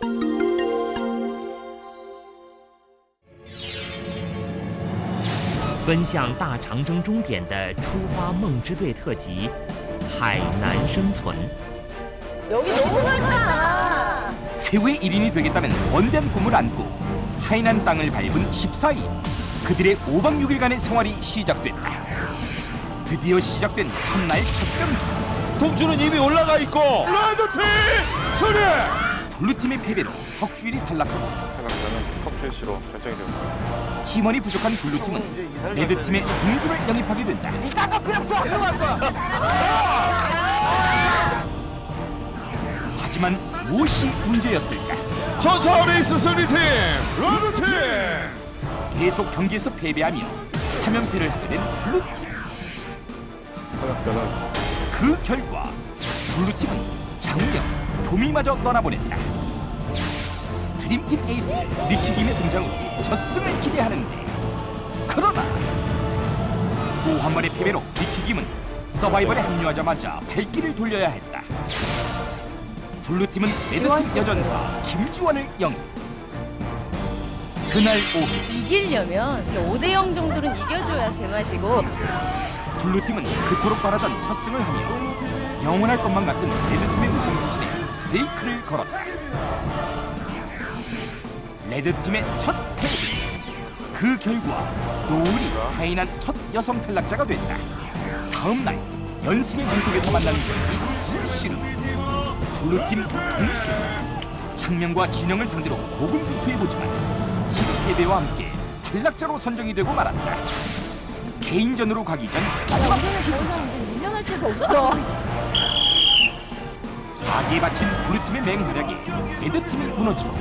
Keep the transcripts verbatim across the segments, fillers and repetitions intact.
奔向大长征终点的出发梦之队特辑《海南生存》。 여기 너무 넓다. 최후의 일 인이 되겠다는 원대한 꿈을 안고 하이난 땅을 밟은 십사 일. 그들의 오 박 육 일간의 생활이 시작됐다. 드디어 시작된 첫날 첫 경기. 동주는 이미 올라가 있고 레드팀 승리! 블루팀의 패배로 석주일이 탈락하고 탈락자는 석주일 씨로 결정이 되었습니다. 팀원이 부족한 블루팀은 레드팀의 동주를 영입하게 된다. 이딴 거 필요 없어! 들어갈 거야! 하지만 무엇이 문제였을까? 전차 레이스 승리팀 레드팀! 계속 경기에서 패배하며 삼 연패를 하게 된 블루팀. 탈락자는 그 결과 블루팀은 장명, 조미마저 떠나보냈다. 드림팀 에이스 리키김의 등장으로 첫 승을 기대하는데 그러나 또 한 번의 패배로 리키김은 서바이벌에 합류하자마자 발길을 돌려야 했다. 블루팀은 레드팀 여전사 김지원을 영입. 그날 오후 이기려면 오 대 영 정도는 이겨줘야 제맛이고. 블루팀은 그토록 바라던 첫 승을 하며 영원할 것만 같은 레드팀의 우승 행진에 브레이크를 걸었다. 레드팀의 첫 패배. 그 결과 노을이 하이난 첫 여성 탈락자가 됐다. 다음 날 연승의 문턱에서 만나는 경기 씨름. 블루팀 동주. 창명과 진영을 상대로 고군분투해보지만 팀 패배와 함께 탈락자로 선정이 되고 말았다. 개인전으로 가기 전 마지막 시즌. 밀려날 데도 없어. 사기에 바친 블루팀의 맹활약에 레드팀이 무너지고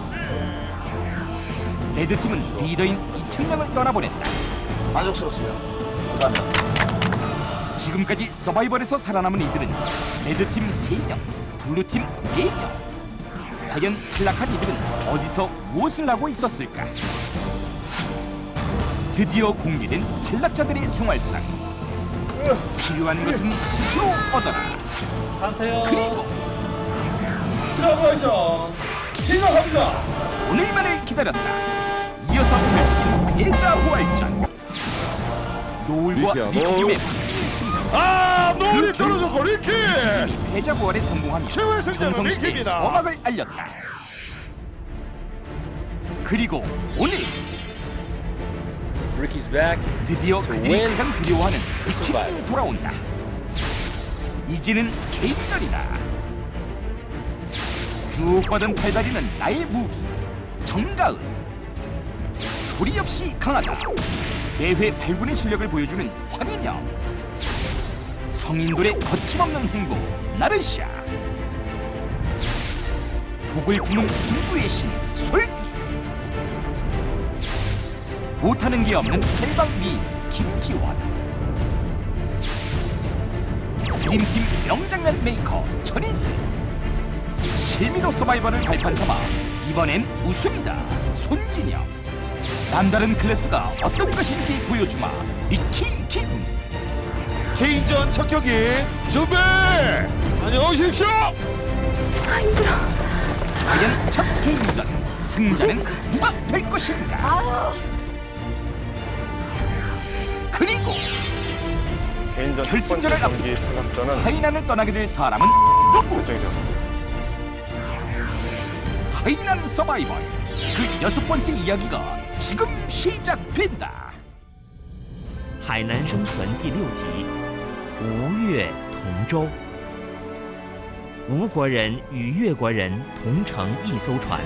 레드팀은 리더인 이창명을 떠나보냈다. 만족스럽습니다. 감사합니다. 지금까지 서바이벌에서 살아남은 이들은 레드팀 세 명, 블루팀 네 명. 과연 탈락한 이들은 어디서 무엇을 하고 있었을까? 드디어 공개된 탈락자들의 생활상. 필요한 것은 스스로 얻어라. 하세요. 그리고 자부활전 시작합니다. 오늘만을 기다렸다. 이어서 펼쳐진 패자 부활전. 노을과 리키야, 리키김의 승리. 아, 노을이 그 떨어졌고 리키! 리키김이 패자 부활에 성공하며 최후의 승자는 전성시대의 리키입니다. 서막을 알렸다. 그리고 오늘 Ricky's back. 드디어 To 그들이 win 가장 두려워하는 the survivor. 리키김이 돌아온다. 이제는 개인전이다. 쭉 뻗은 팔다리는 나의 무기 정가은. 소리 없이 강하다. 매회 팔군의 실력을 보여주는 황인영. 성인돌의 거침없는 행보 나르샤. 독을 부는 승부의 신 솔비. 못하는 게 없는 탈방미 김지원. 드림팀 명장면 메이커 전인슬. 실미도 서바이벌을 발판 삼아 이번엔 우승이다 손진영. 남다른 클래스가 어떤 것인지 보여주마 리키 김. 개인전 첫 경기 준비! 안녕하십시오! 아 힘들어. 과연 첫 개인전 승자는 누가 될 것인가? 아. 그리고 개인전 결승전을 첫 번째 경기 탈락자는 하이난을 떠나게 될 사람은 누구? 결정이 되었습니다. 하이난 서바이벌 그 여섯 번째 이야기가 지금 시작된다. 海南生存第六集，吴越同舟。吴国人与越国人同乘一艘船。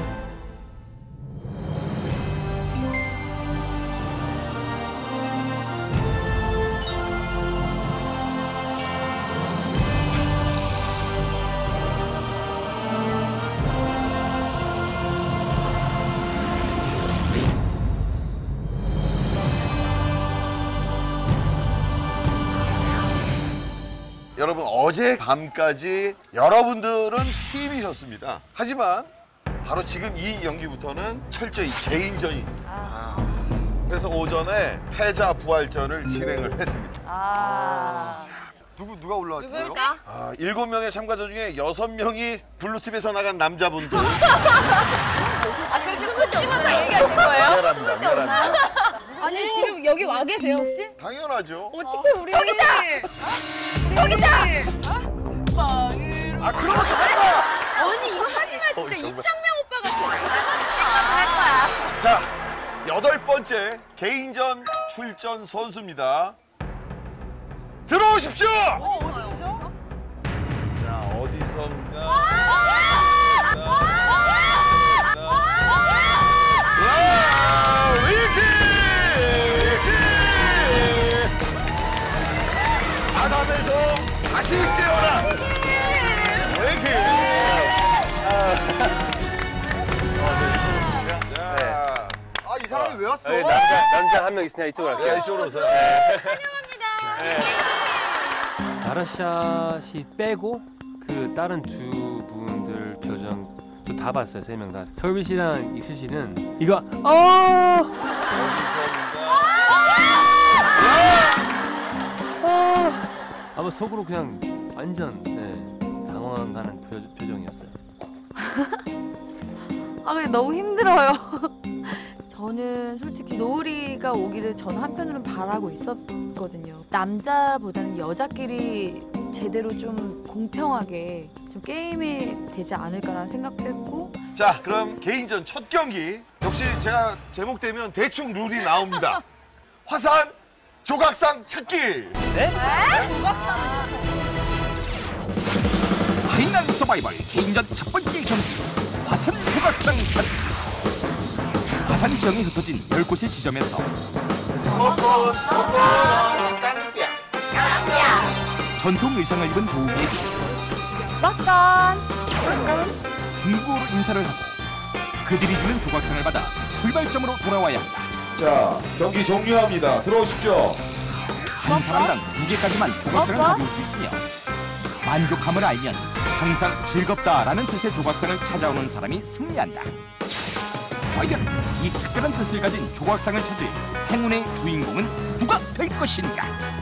여러분 어제 밤까지 여러분들은 팀이셨습니다. 하지만 바로 지금 이 경기부터는 철저히 개인전입니다. 아. 그래서 오전에 패자 부활전을 진행을 했습니다. 아. 누구 누가 올라왔어요? 누굴까? 아, 일곱 명의 참가자 중에 여섯 명이 블루팀에서 나간 남자분들. 아 그렇게 콕 집어서 얘기하신 거예요? 미안합니다. 미안합니다. 아니 지금 여기 와 계세요 혹시? 당연하죠. 어떻게 우리 저기다! 저기다! 아 그런 것도 할 거야. 언니 이거 하지마 진짜 정말. 이창명 오빠 같아. 할 거야. 자, 여덟 번째 개인전 출전 선수입니다. 들어오십시오. 어 어디죠? 자, 어디선가? 와, 위키! 바닥에서 다시 깨어나. 위키! 자, 아, 이 사람이 왜 왔어? 여기 남자 남자 한 명 있으니까 이쪽으로 야, 갈게요. 이쪽으로 오세요. 나라샷이 빼고 그 다른 두 분들 표정 저 다 봤어요. 세 명 다. 설비 씨랑 이수 씨는 이거 어 아마 속으로 그냥 완전 네, 당황하는 표, 표정이었어요. 아 근데 너무 힘들어요. 저는 솔직히 노을이가 오기를 저는 한편으로는 바라고 있었거든요. 남자보다는 여자끼리 제대로 좀 공평하게 좀 게임이 되지 않을까라는 생각도 했고. 자, 그럼 개인전 첫 경기. 역시 제가 제목되면 대충 룰이 나옵니다. 화산 조각상 찾기. 파이널 서바이벌 개인전 첫 번째 경기 화산 조각상 찾기. 화산 지형이 흩어진 열 곳의 지점에서 전통 의상을 입은 도우미에게 막간. 중국어로 인사를 하고 그들이 주는 조각상을 받아 출발점으로 돌아와야 한다. 자, 경기 종료합니다. 들어오십시오. 한 사람당 두 개까지만 조각상을 가져올 수 있으며 만족함을 알면 항상 즐겁다라는 뜻의 조각상을 찾아오는 사람이 승리한다. 과연 이 특별한 뜻을 가진 조각상을 찾을 행운의 주인공은 누가 될 것인가?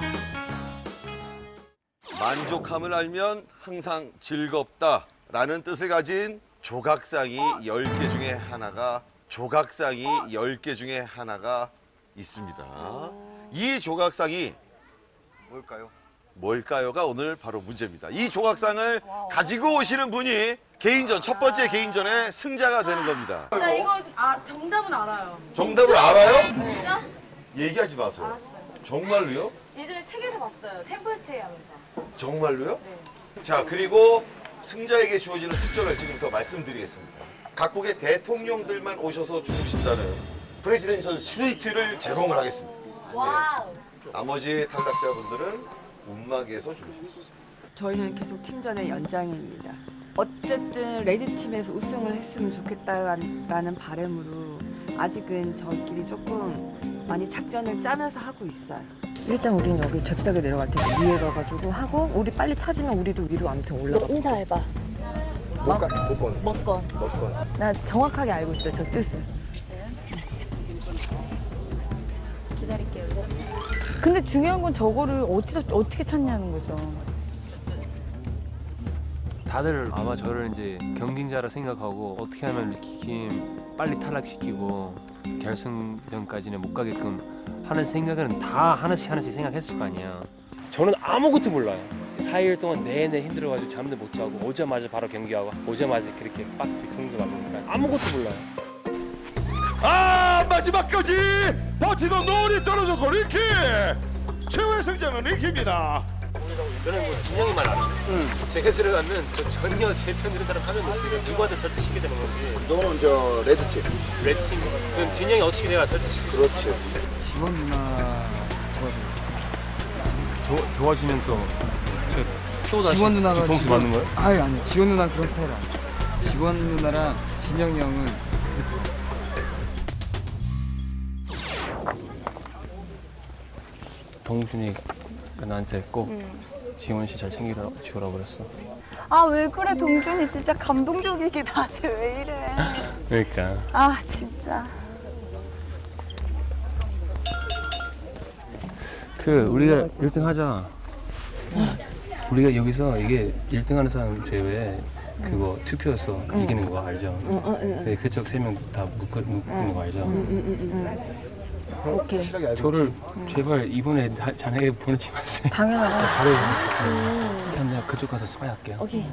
만족함을 알면 항상 즐겁다라는 뜻을 가진 조각상이 열 개 중에 하나가 조각상이 열 개 중에 하나가 있습니다. 이 조각상이 뭘까요? 뭘까요가 오늘 바로 문제입니다. 이 조각상을 가지고 오시는 분이 개인전 첫 번째 개인전의 승자가 되는 겁니다. 나 이거 아 정답은 알아요. 정답을 알아요? 진짜? 얘기하지 마세요. 알았어요. 정말로요? 예전에 책에서 봤어요. 템플스테이 하면서. 정말로요? 네. 자, 그리고 승자에게 주어지는 특전을 지금부터 말씀드리겠습니다. 각국의 대통령들만 오셔서 주무신다는 프레지덴셜 스위트를 제공을 하겠습니다. 와우. 나머지 탈락자분들은 움막에서 주무십시오. 저희는 계속 팀전의 연장입니다. 어쨌든 레드팀에서 우승을 했으면 좋겠다라는 바람으로 아직은 저희끼리 조금 많이 작전을 짜면서 하고 있어요. 일단 우린 여기 잽싸게 내려갈 테니까 위에 가가지고 하고 우리 빨리 찾으면 우리도 위로 아무튼 올라가. 인사해봐. 먹건 먹건 먹건. 먹건. 나 정확하게 알고 있어 저 뜻을. 기다릴게요. 근데 중요한 건 저거를 어디서 어떻게 찾냐는 거죠. 다들 아마 저를 이제 경쟁자라 생각하고 어떻게 하면 리키킴 빨리 탈락시키고 결승전까지는 못 가게끔 하는 생각은 다 하나씩 하나씩 생각했을 거 아니야. 저는 아무것도 몰라요. 사 일 동안 내내 힘들어가지고 잠도 못 자고 오자마자 바로 경기하고 오자마자 그렇게 빡 뒤통수 맞으니까 아무것도 몰라요. 아, 마지막까지 버티던 노을이 떨어졌고 리키! 최후의 승자는 리키입니다. 너는 뭐 진영이만 알아. 응. 제가 들어가면 저 전혀 제 편 들은 사람 하면 못해요. 누구한테 설득시키게 되는 건지. 너는 저 레드팀. 레드팀. 그럼 진영이 어떻게 내가 설득시키고. 그렇지. 지원 누나 도와줘. 도와주면서 또 다시 지원 누나가 뒤통수 맞는 거예요? 아니 아니 지원 누나 그런 스타일 아니야. 지원 누나랑 진영이 형은 동준이가 나한테 꼭 지원 씨 잘 챙기라 주라고 그랬어. 아 왜 그래 동준이 진짜 감동적이게 나한테 왜 이래. 그러니까. 아 진짜. 그 우리가 일 등 하자. 우리가 여기서 이게 일 등 하는 사람 제외 그거 투표해서 응. 이기는 거 알죠? 응, 응, 응. 네, 그쪽 세 명 다 묶는 거 알죠? 응, 응, 응, 응. 오케이. 저를 제발 이번에 다, 잔하게 보내지 마세요. 당연하다. 잘해요. 그냥 내가 그쪽 가서 스파이 할게요. 오케이.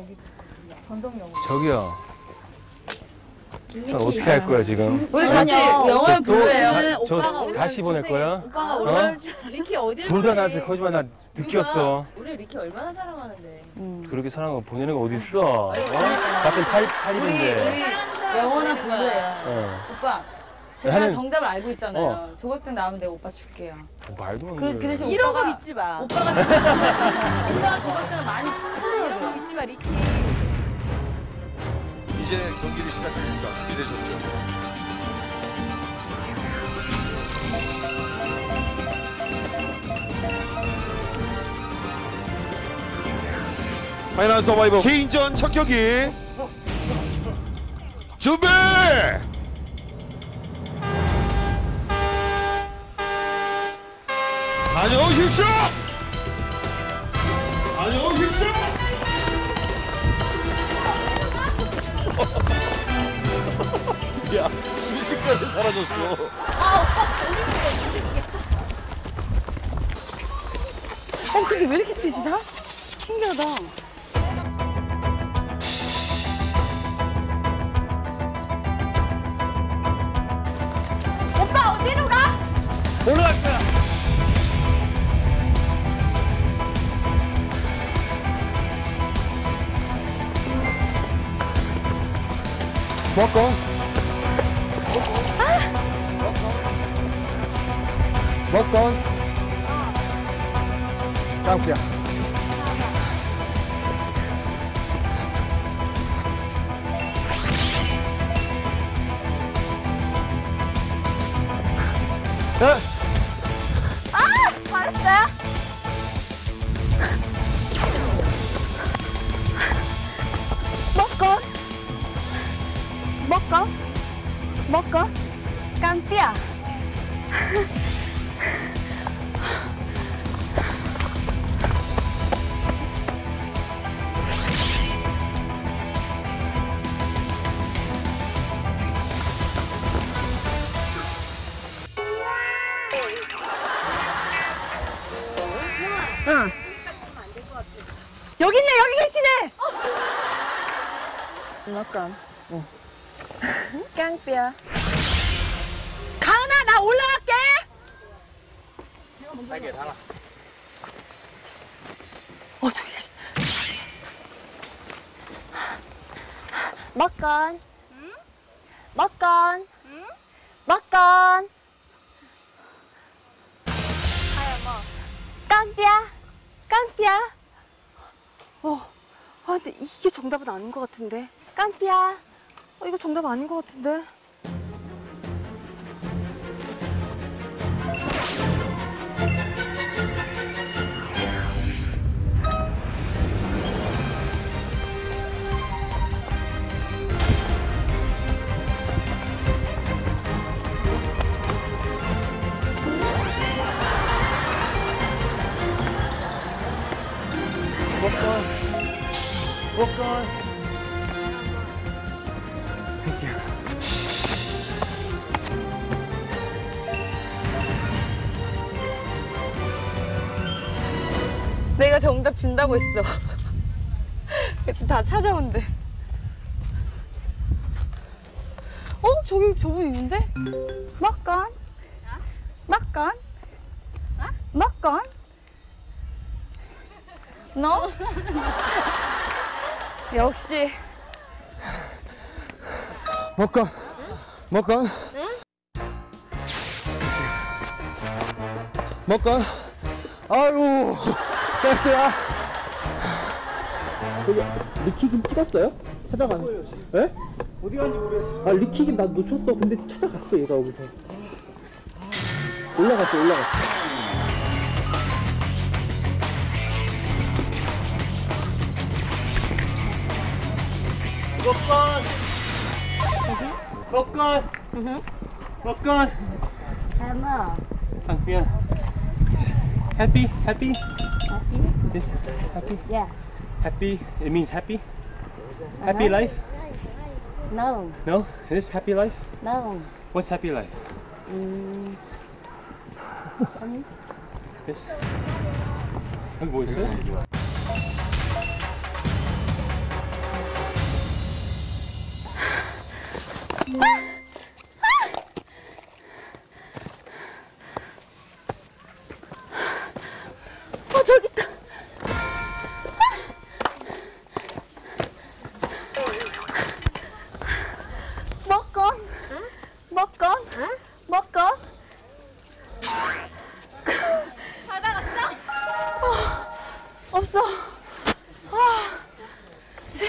저기요. 저 어떻게 할 거야 지금? 우리 같이 영화에 저 또- 불러요. 저 다시 보낼 거야? 오빠가 어? 올라올 줄 리키 어디를 둘 다 나한테 거짓말 나 느꼈어. 우리 리키 얼마나 사랑하는데. 그렇게 사랑하고 보내는 거 어디 있어? 어? 같은 팔 우리 팔인데. 우리 영원한 부부예요. 어. 오빠 제가 나는- 정답을 알고 있잖아요. 어. 조각상 나오면 내가 오빠 줄게요. 말도 안 그, 돼. 그 대신 이런 거 오빠가 믿지 마. 오빠가 오빠가 조각상 많이 이런 거 믿지 마, 리키. 이제 경기를 시작했습니다. 준비되셨죠? 파이널 서바이버 개인전 첫 경기 준비. 다녀오십시오. 다녀오십시오. 야, 순식간에 사라졌어. 어, 근데 왜 이렇게 뛰지, 다? 신기하다. 오빠, 어디로 가? 올라갈 거야. 먹건 먹건 깡피야 아! 맞았어요? 먹건 먹건 먹건 깡띠야. 응. 여기 있네, 여기 계시네. 먹건. 응. 깡삐야. 가은아, 나 올라갈게. 살게 달아. 어, 저기. 먹건. 응? 먹건. 응? 먹건. 하야 뭐. 깡삐야. 깡삐야. 어. 아, 근데 이게 정답은 아닌 것 같은데. 깡삐야. 어, 이거 정답 아닌 것 같은데. 먹건. 내가 정답 준다고 했어. 그치, 다 찾아온대. 어? 저기 저분 있는데? 막간? 막간? 막간? 너? 역시. 먹건 먹건 먹건 아유 깡피야 리키김 찍었어요? 찾아가는. 예? 어디 간지 모르겠어. 아 리키김 나 놓쳤어. 근데 찾아갔어 얘가 여기서. 올라갔어 올라갔어. 먹건. 먹건. 먹건. 설마. 강비야. 해피 해피. 해피? This happy? Yeah. Happy, it means happy? Happy life? No. No? This happy life? No. What's happy life? 음. 아니. This? 여기 뭐 있어요? 어, 저기 있다. 먹건. 먹건. 먹건. 다 나갔어? 어, 없어. 아, 씨.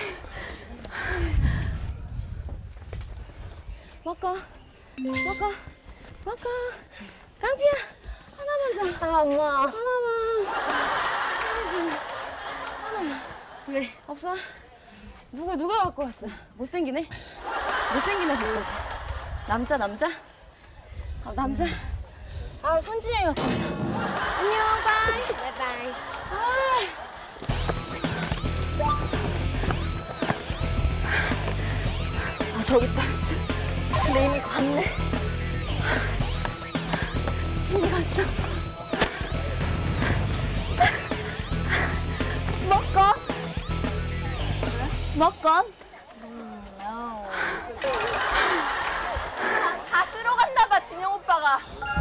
먹건. 먹건. 먹건. 깡피야. 하나만 줘. 아, 엄마. 하나만. 하나만. 왜? 없어? 누가 누가 갖고 왔어? 못생기네? 못생기네 불러줘. 남자 남자? 아 남자? 아 선진이 갖고 왔나? 안녕 바이. 바이바이. 아, 아 저기 있다. 근데 이미 갔네. 이미 갔어. 먹건? 먹건? 다 쓰러 갔나 봐, 진영 오빠가.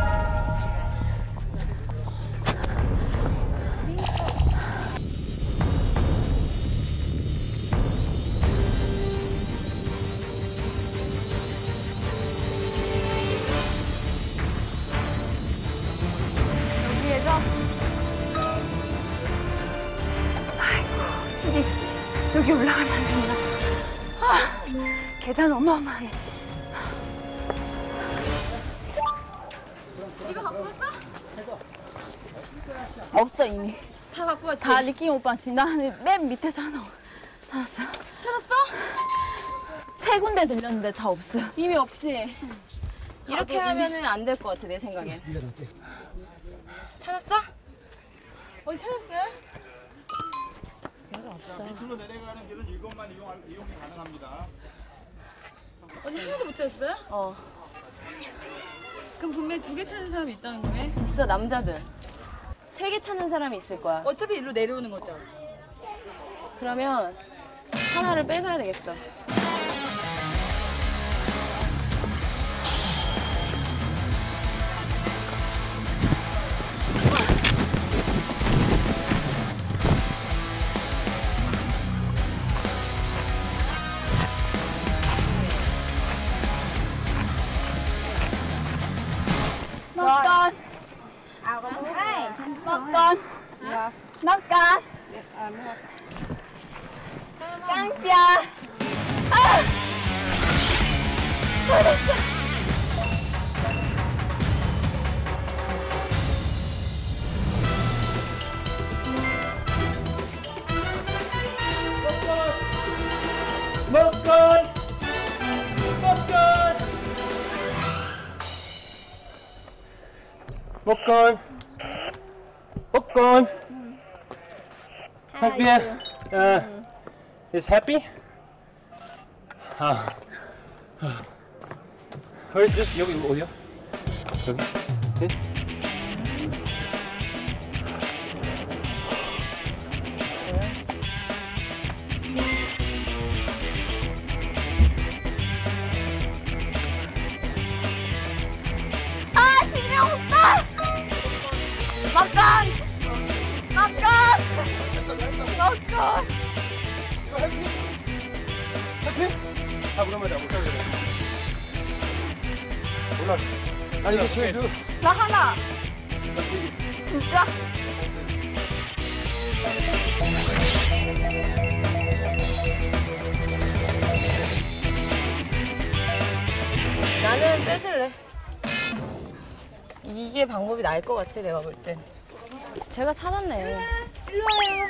여기에서 아이고, 술이 여기 올라가면 안 된다. 아, 계단 어마어마하네. 이거 갖고 왔어? 없어 이미. 다 갖고 왔지? 다 리킹 오빠 지 나는 맨 밑에서 하나 찾았어. 찾았어? 세 군데 들렸는데 다 없어. 이미 없지? 응. 이렇게 하면은 안 될 것 같아 내 생각엔. 찾았어? 어디 찾았어요? 여기 없어. 밑으로 내려가는 길은 이것만 이용, 이용이 가능합니다. 언니 하나도 못 찾았어요? 어. 그럼 분명히 두 개 찾은 사람이 있다는 거네? 있어, 남자들. 세 개 찾는 사람이 있을 거야. 어차피 일로 내려오는 거죠? 그러면 하나를 뺏어야 되겠어. 먹건. 먹건. 먹건. 깡뼈. 아! 어딨어? 먹건! 먹건! 먹건! 먹건! happy? Uh, is happy? 아, where is this? 여기 어디야? 여기? 네? 아, 진영 오빠! 먹건! 먹건! 먹건! 이거 해피? 해피? 아, 그러면 나 못하게 몰라. 아니 이게 제일 그. 나 하나! 진짜? 나는 뺏을래. 이게 방법이 나을 것 같아, 내가 볼 땐. 제가 찾았네. 일로 와요.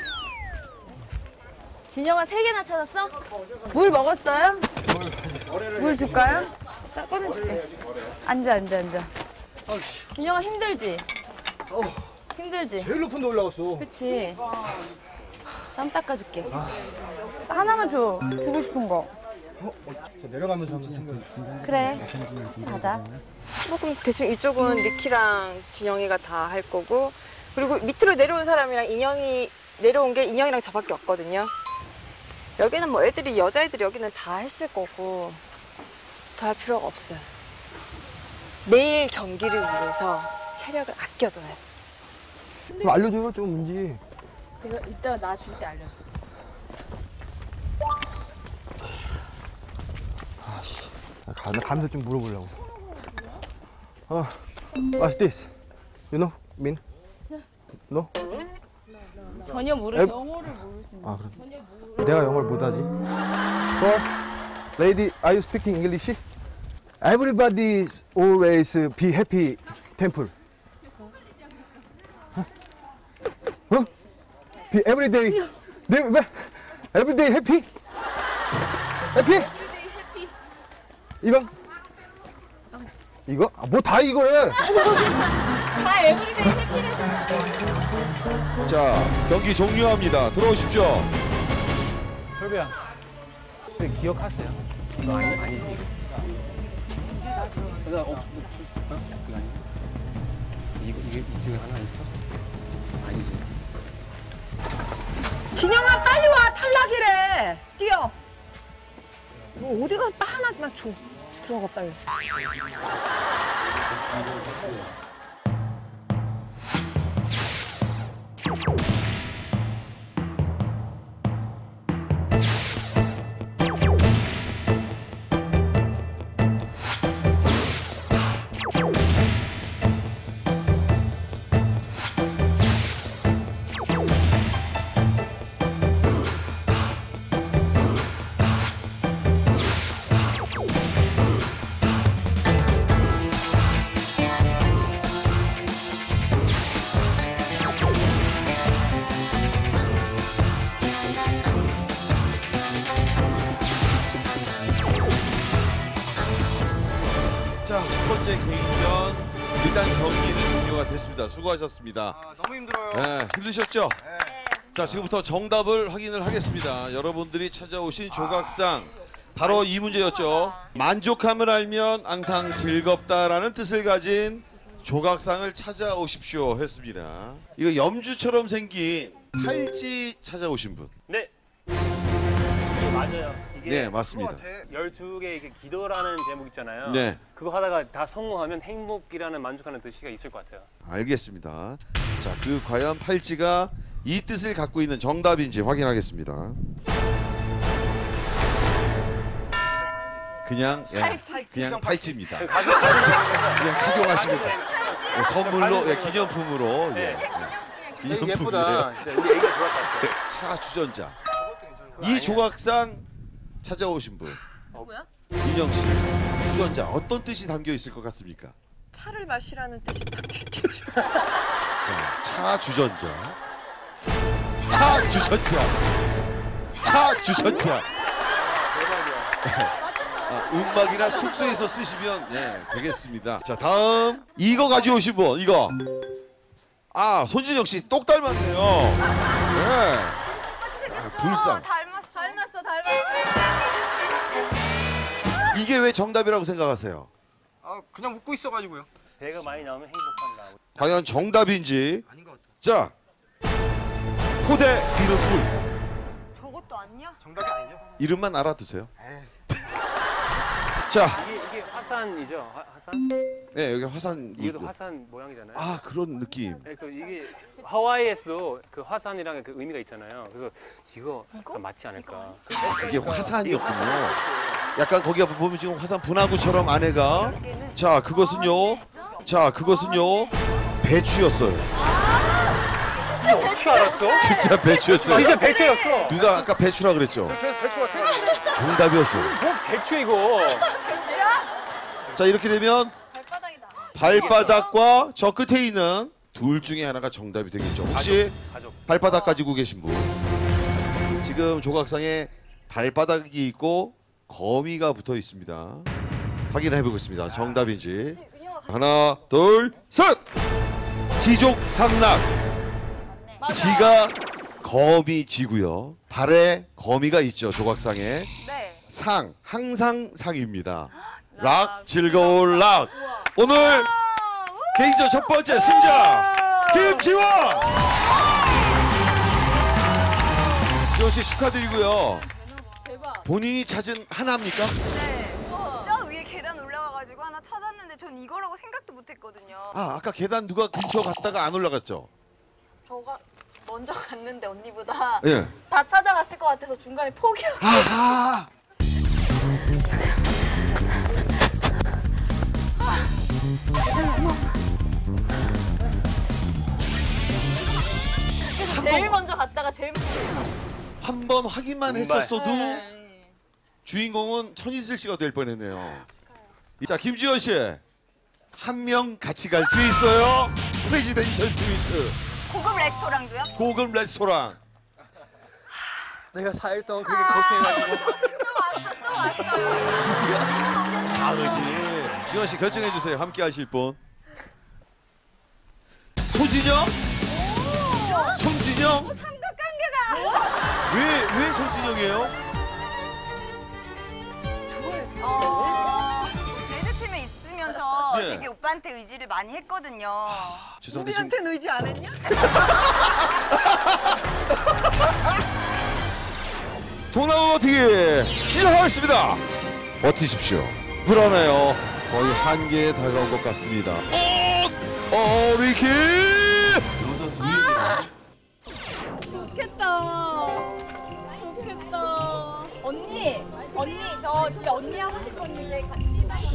진영아 세 개나 찾았어? 물 먹었어요? 물 줄까요? 딱 꺼내줄게. 앉아, 앉아, 앉아. 진영아 힘들지? 힘들지? 제일 높은 데 올라갔어. 그치? 땀 닦아줄게. 하나만 줘. 주고 싶은 거. 어? 저 내려가면서 한번 챙겨. 그래. 같이 가자. 뭐 그럼 대충 이쪽은 리키랑 진영이가 다 할 거고 그리고 밑으로 내려온 사람이랑 인형이 내려온 게 인형이랑 저밖에 없거든요. 여기는 뭐 애들이 여자애들이 여기는 다 했을 거고 더 할 필요가 없어요. 내일 경기를 위해서 체력을 아껴둬요. 좀 알려줘요, 좀 뭔지. 내가 이따 나 줄 때 알려줘. 아씨, 나 가, 나 가면서 좀 물어보려고. 어, what's this? You know, mean? No? 전혀 모르지. 에? 영어를 모르시는. 아, 그래. 내가 영어를 못하지. For lady, are you speaking English? Everybody always be happy temple. 어? 어? Be every day. 네, 왜? Every day happy? Happy? 이거? 이거? 아, 뭐 다 이거래. 다 에브리데이 해피래잖아. 자, 경기 종료합니다. 들어오십시오. 설배야, 근데 기억하세요? 이거 아니, 아니지. 그러니까 어, 어, 그거 아니야? 이거 이게 이 중에 하나 있어? 아니지. 진영아 빨리 와. 탈락이래. 뛰어. 뭐 어디가 하나만 줘. 들어가 빨리. 자, 첫 번째 개인전 일단 경기는 종료가 됐습니다. 수고하셨습니다. 아, 너무 힘들어요. 네, 힘드셨죠? 네. 자, 지금부터 정답을 확인을 하겠습니다. 여러분들이 찾아오신 조각상 바로 이 문제였죠. 만족함을 알면 항상 즐겁다라는 뜻을 가진 조각상을 찾아오십시오 했습니다. 이거 염주처럼 생긴 팔찌 찾아오신 분. 네. 맞아요. 이게 네, 맞습니다. 열두 개 이게 기도라는 제목 있잖아요. 네. 그거 하다가 다 성공하면 행복이라는 만족하는 뜻이 있을 것 같아요. 알겠습니다. 자, 그 과연 팔찌가 이 뜻을 갖고 있는 정답인지 확인하겠습니다. 그냥 예, 팔찌. 그냥 팔찌입니다. 그 가슴 가슴 그냥 착용하시면 예, 선물로 예, 기념품으로 예, 예, 되게 예쁘다. 진짜 우리 애기가 좋아할 것 같아요. 차 주전자. 이 조각상 찾아오신 분. 뭐야? 인영 씨. 주전자 어떤 뜻이 담겨 있을 것 같습니까? 차를 마시라는 뜻이 담겨 있겠죠. 자, 차 주전자. 차 주전자. 차 주전자. 아, 음악이나 숙소에서 쓰시면 예, 되겠습니다. 자, 다음 이거 가져오신 분. 이거. 아, 손진영 씨 똑 닮았네요. 네. 아, 불상. 닮았어. 닮았어. 닮았어. 이게 왜 정답이라고 생각하세요? 아, 그냥 웃고 있어가지고요. 배가 많이 나오면 행복한다. 과연 정답인지. 아닌 것 같아. 자, 포대 비눗불. 저것도 아니야? 정답이 아니죠? 이름만 알아두세요. 에이. 자, 이게 이게 화산이죠? 화, 화산? 네, 여기 화산. 이것도 있고. 화산 모양이잖아요. 아, 그런 느낌. 그래서 이게 하와이에서도 그 화산이랑 그 의미가 있잖아요. 그래서 이거, 이거? 맞지 않을까? 이게 화산이었군요. 약간 거기 보면 지금 화산 분화구처럼 안에가. 자, 그것은요. 자, 그것은요. 배추였어요. 이게 어떻게 알았어? 진짜 배추였어요. 진짜 배추였어. 누가 아까 배추라 그랬죠? 배추 같아. 정답이었어요. 뭐 배추 이거. 자, 이렇게 되면 발바닥이다. 발바닥과 저 끝에 있는 둘 중에 하나가 정답이 되겠죠. 혹시 가족, 가족. 발바닥 가지고 계신 분? 지금 조각상에 발바닥이 있고 거미가 붙어 있습니다. 확인을 해보겠습니다. 정답인지. 하나, 둘, 셋! 지족 상락. 지가 거미 지고요. 발에 거미가 있죠. 조각상에. 네. 상 항상 상입니다. 락 즐거운 락. 오늘 개인전 첫 번째 승자 김지원. 지원 씨 축하드리고요. 대박. 본인이 찾은 하나입니까? 네. 저 위에 계단 올라가가지고 하나 찾았는데 전 이거라고 생각도 못했거든요. 아 아까 계단 누가 근처 갔다가 안 올라갔죠? 저가 먼저 갔는데 언니보다 예. 다 찾아갔을 것 같아서 중간에 포기하고. 아하. 제일 먼저 갔다가 제일 한 번 확인만 운발. 했었어도 주인공은 천이슬 씨가 될 뻔했네요. 자 김지원 씨, 한 명 같이 갈 수 있어요. 프레지덴셜 스위트. 고급 레스토랑도요? 고급 레스토랑. 내가 사 일 동안 그렇게 고생해가지고 다르지. 지원 씨 결정해 주세요. 함께 하실 분. 소진영? 손진영? 삼각관계다. 왜, 왜 손진영이에요? 어, 레드팀에 있으면서 네. 되게 오빠한테 의지를 많이 했거든요. 죄송한데 지금 우리한테는 의지 안 했냐? 동남아 버티기 시작하겠습니다. 버티십시오. 불안해요. 거의 한계에 다가온 것 같습니다. 어, 어, 리키. 좋겠다. 좋겠다. 언니, 언니, 저 진짜 언니 하고 싶었는데 같이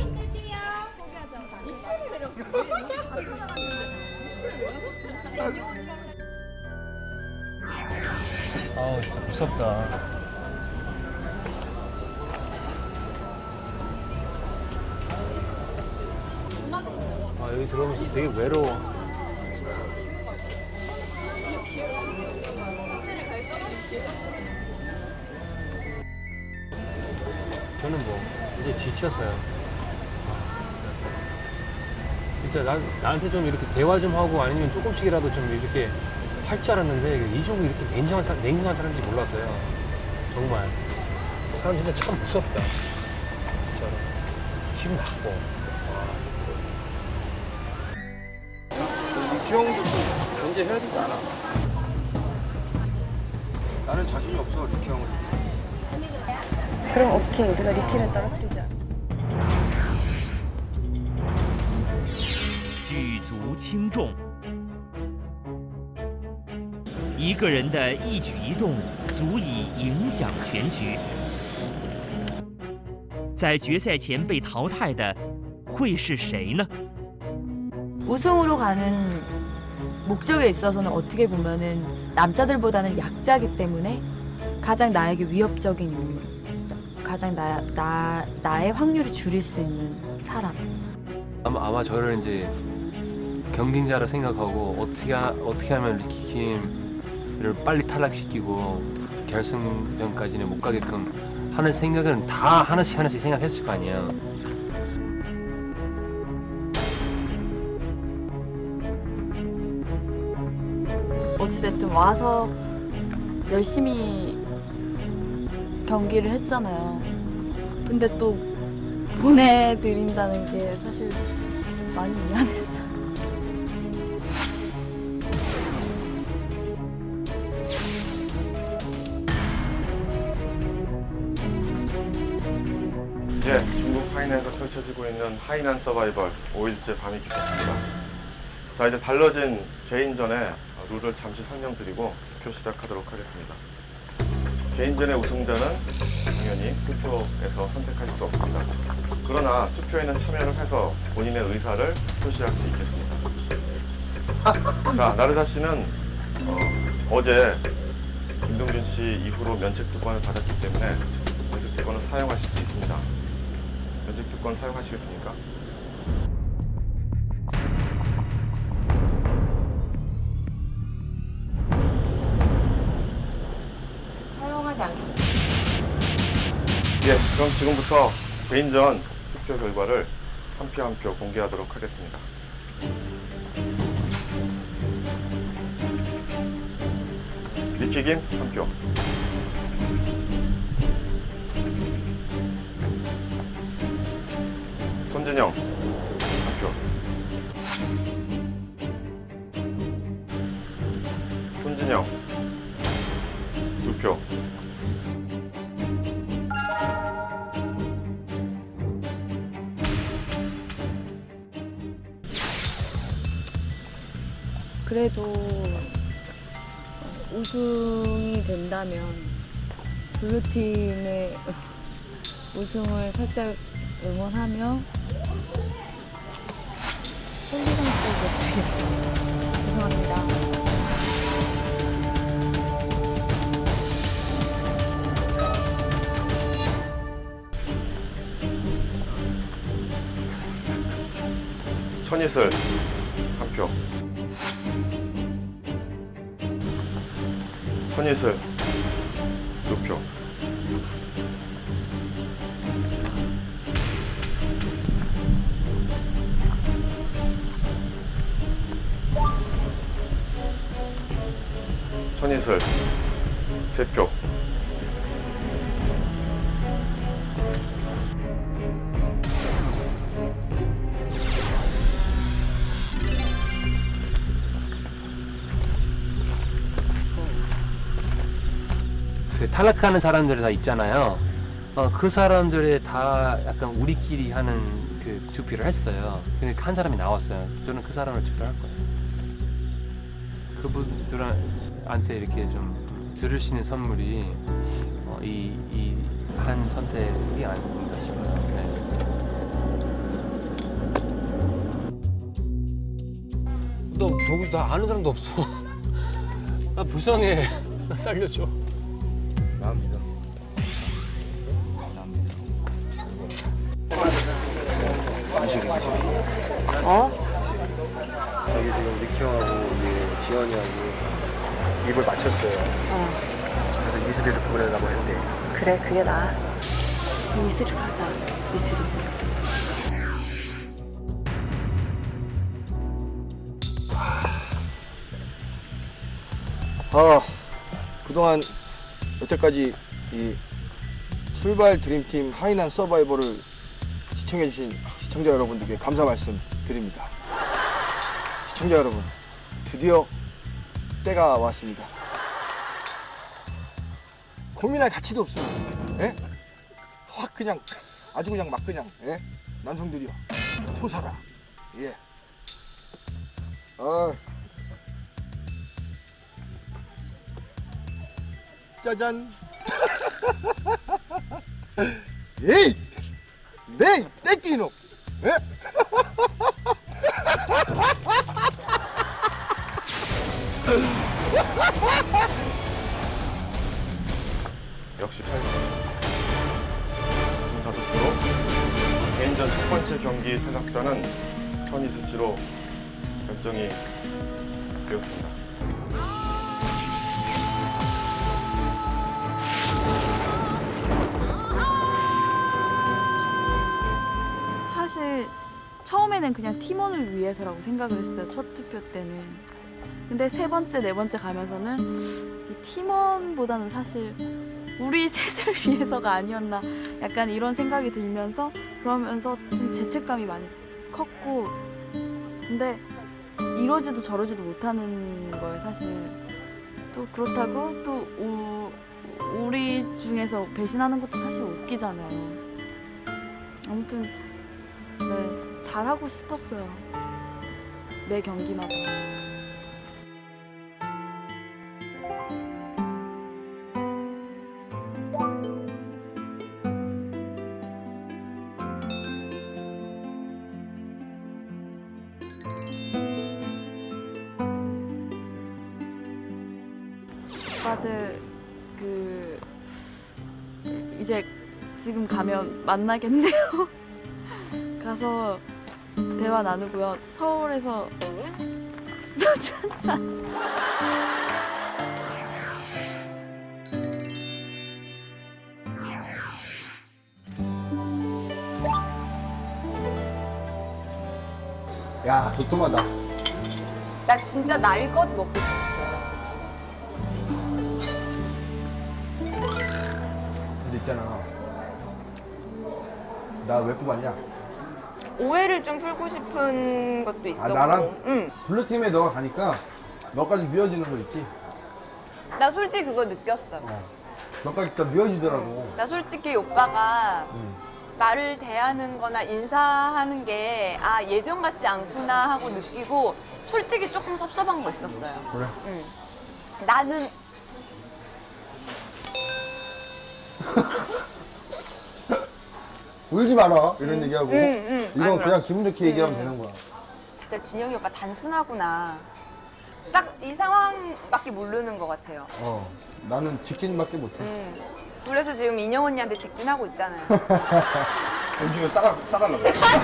아우 진짜 무섭다. 아 여기 들어오면서 되게 외로워. 저는 뭐 이제 지쳤어요. 진짜 나, 나한테 좀 이렇게 대화 좀 하고 아니면 조금씩이라도 좀 이렇게 할 줄 알았는데 이 정도 이렇게 냉정한, 사, 냉정한 사람인지 몰랐어요. 정말. 사람 진짜 참 무섭다. 진짜로. 기분 나빠. 리키 형도 좀 견제해야 되지 않아? 나는 자신이 없어, 리키 형은. 그럼 오케이, 우리가 리키를 떨어뜨리자. 举足轻重，一个人的一举一动足以影响全局。在决赛前被淘汰的会是谁呢？ 우승으로 가는 목적에 있어서는 어떻게 보면은 남자들보다는 약자기 때문에 가장 나에게 위협적인 인물, 가장 나, 나, 나의 확률을 줄일 수 있는 사람. 아마, 아마 저를 이제 경쟁자로 생각하고 어떻게, 하, 어떻게 하면 리키킴을 빨리 탈락시키고 결승전까지는 못 가게끔 하는 생각은 다 하나씩 하나씩 생각했을 거 아니에요. 어찌됐든 와서 열심히 경기를 했잖아요. 근데 또 보내드린다는 게 사실 많이 미안했어요. 예, 중국 하이난에서 펼쳐지고 있는 하이난 서바이벌 오 일째 밤이 깊었습니다. 자, 이제 달라진 개인전의 룰을 잠시 설명드리고 투표 시작하도록 하겠습니다. 개인전의 우승자는 당연히 투표에서 선택할 수 없습니다. 그러나 투표에는 참여를 해서 본인의 의사를 표시할 수 있겠습니다. 자, 나르사 씨는 어, 어제 김동준 씨 이후로 면책 특권을 받았기 때문에 면책 특권을 사용하실 수 있습니다. 면책 특권 사용하시겠습니까? 사용하지 않겠습니다. 예, 그럼 지금부터 개인전 투표 결과를 한 표 한 표 공개하도록 하겠습니다. 리키김 한 표. 손진영 한 표. 손진영 두 표. 그래도 우승이 된다면 블루팀의 우승을 살짝 응원하며 홀리건 씨에게 드리겠습니다. 죄송합니다. 천이슬 한 표. 천이슬 두 표. 천이슬 세 표. 그 탈락하는 사람들이 다 있잖아요. 어, 그 사람들이 다 약간 우리끼리 하는 그 투표를 했어요. 근데 한 사람이 나왔어요. 저는 그 사람을 투표할 거예요. 그분들한테 이렇게 좀 들을 수 있는 선물이 어, 이, 이 한 선택이 아닌가 싶어요. 네. 너 저기 나 아는 사람도 없어. 나 불쌍해. 나 살려줘. 나옵니다. 어? 저기 지금 리키 형하고 이제 지연이하고 입을 맞췄어요. 어. 그래서 이슬이를 보내려고 했대. 그래, 그게 나아. 이슬이로 하자. 이슬이. 아, 그동안 여태까지 이 출발 드림팀 하이난 서바이벌을 시청해주신 시청자 여러분들께 감사 말씀 드립니다. 시청자 여러분, 드디어 때가 왔습니다. 고민할 가치도 없습니다. 예? 확 그냥 아주 그냥 막 그냥 예? 남성들이여 토사라. 예. 아. 짜잔. 에이, 네, 떼끼노. 예? 역시 찰스. 지금 다섯 프로. 개인전 첫 번째 경기 탈락자는 천이슬 씨로 결정이 되었습니다. 사실 처음에는 그냥 팀원을 위해서라고 생각을 했어요. 첫 투표 때는. 근데 세 번째, 네 번째 가면서는 이 팀원보다는 사실 우리 셋을 위해서가 아니었나 약간 이런 생각이 들면서 그러면서 좀 죄책감이 많이 컸고 근데 이러지도 저러지도 못하는 거예요, 사실. 또 그렇다고 또 우, 우리 중에서 배신하는 것도 사실 웃기잖아요. 아무튼 네, 잘하고 싶었어요. 매 경기마다. 오빠들 그 이제 지금 가면 만나겠네요. 가서 대화 나누고요. 서울에서 소주 한 잔. 야, 도톰하다. 나 진짜 날것 먹고 싶었어요. 있잖아. 나 왜 뽑았냐? 오해를 좀 풀고 싶은 것도 있었고. 아, 나랑? 응. 블루팀에 너가 가니까 너까지 미워지는 거 있지? 나 솔직히 그거 느꼈어. 어. 너까지 다 미워지더라고. 나 솔직히 오빠가 응. 나를 대하는 거나 인사하는 게 아, 예전 같지 않구나 하고 느끼고 솔직히 조금 섭섭한 거 있었어요. 그래? 응. 나는 울지 마라 이런 얘기하고 응, 응. 이건 아니, 그냥 기분 좋게 얘기하면 응. 되는 거야. 진짜 진영이 오빠 단순하구나. 딱 이 상황밖에 모르는 것 같아요. 어, 나는 직진밖에 못해. 응. 그래서 지금 인영 언니한테 직진하고 있잖아요. 음식을 싸가, 싸가려고.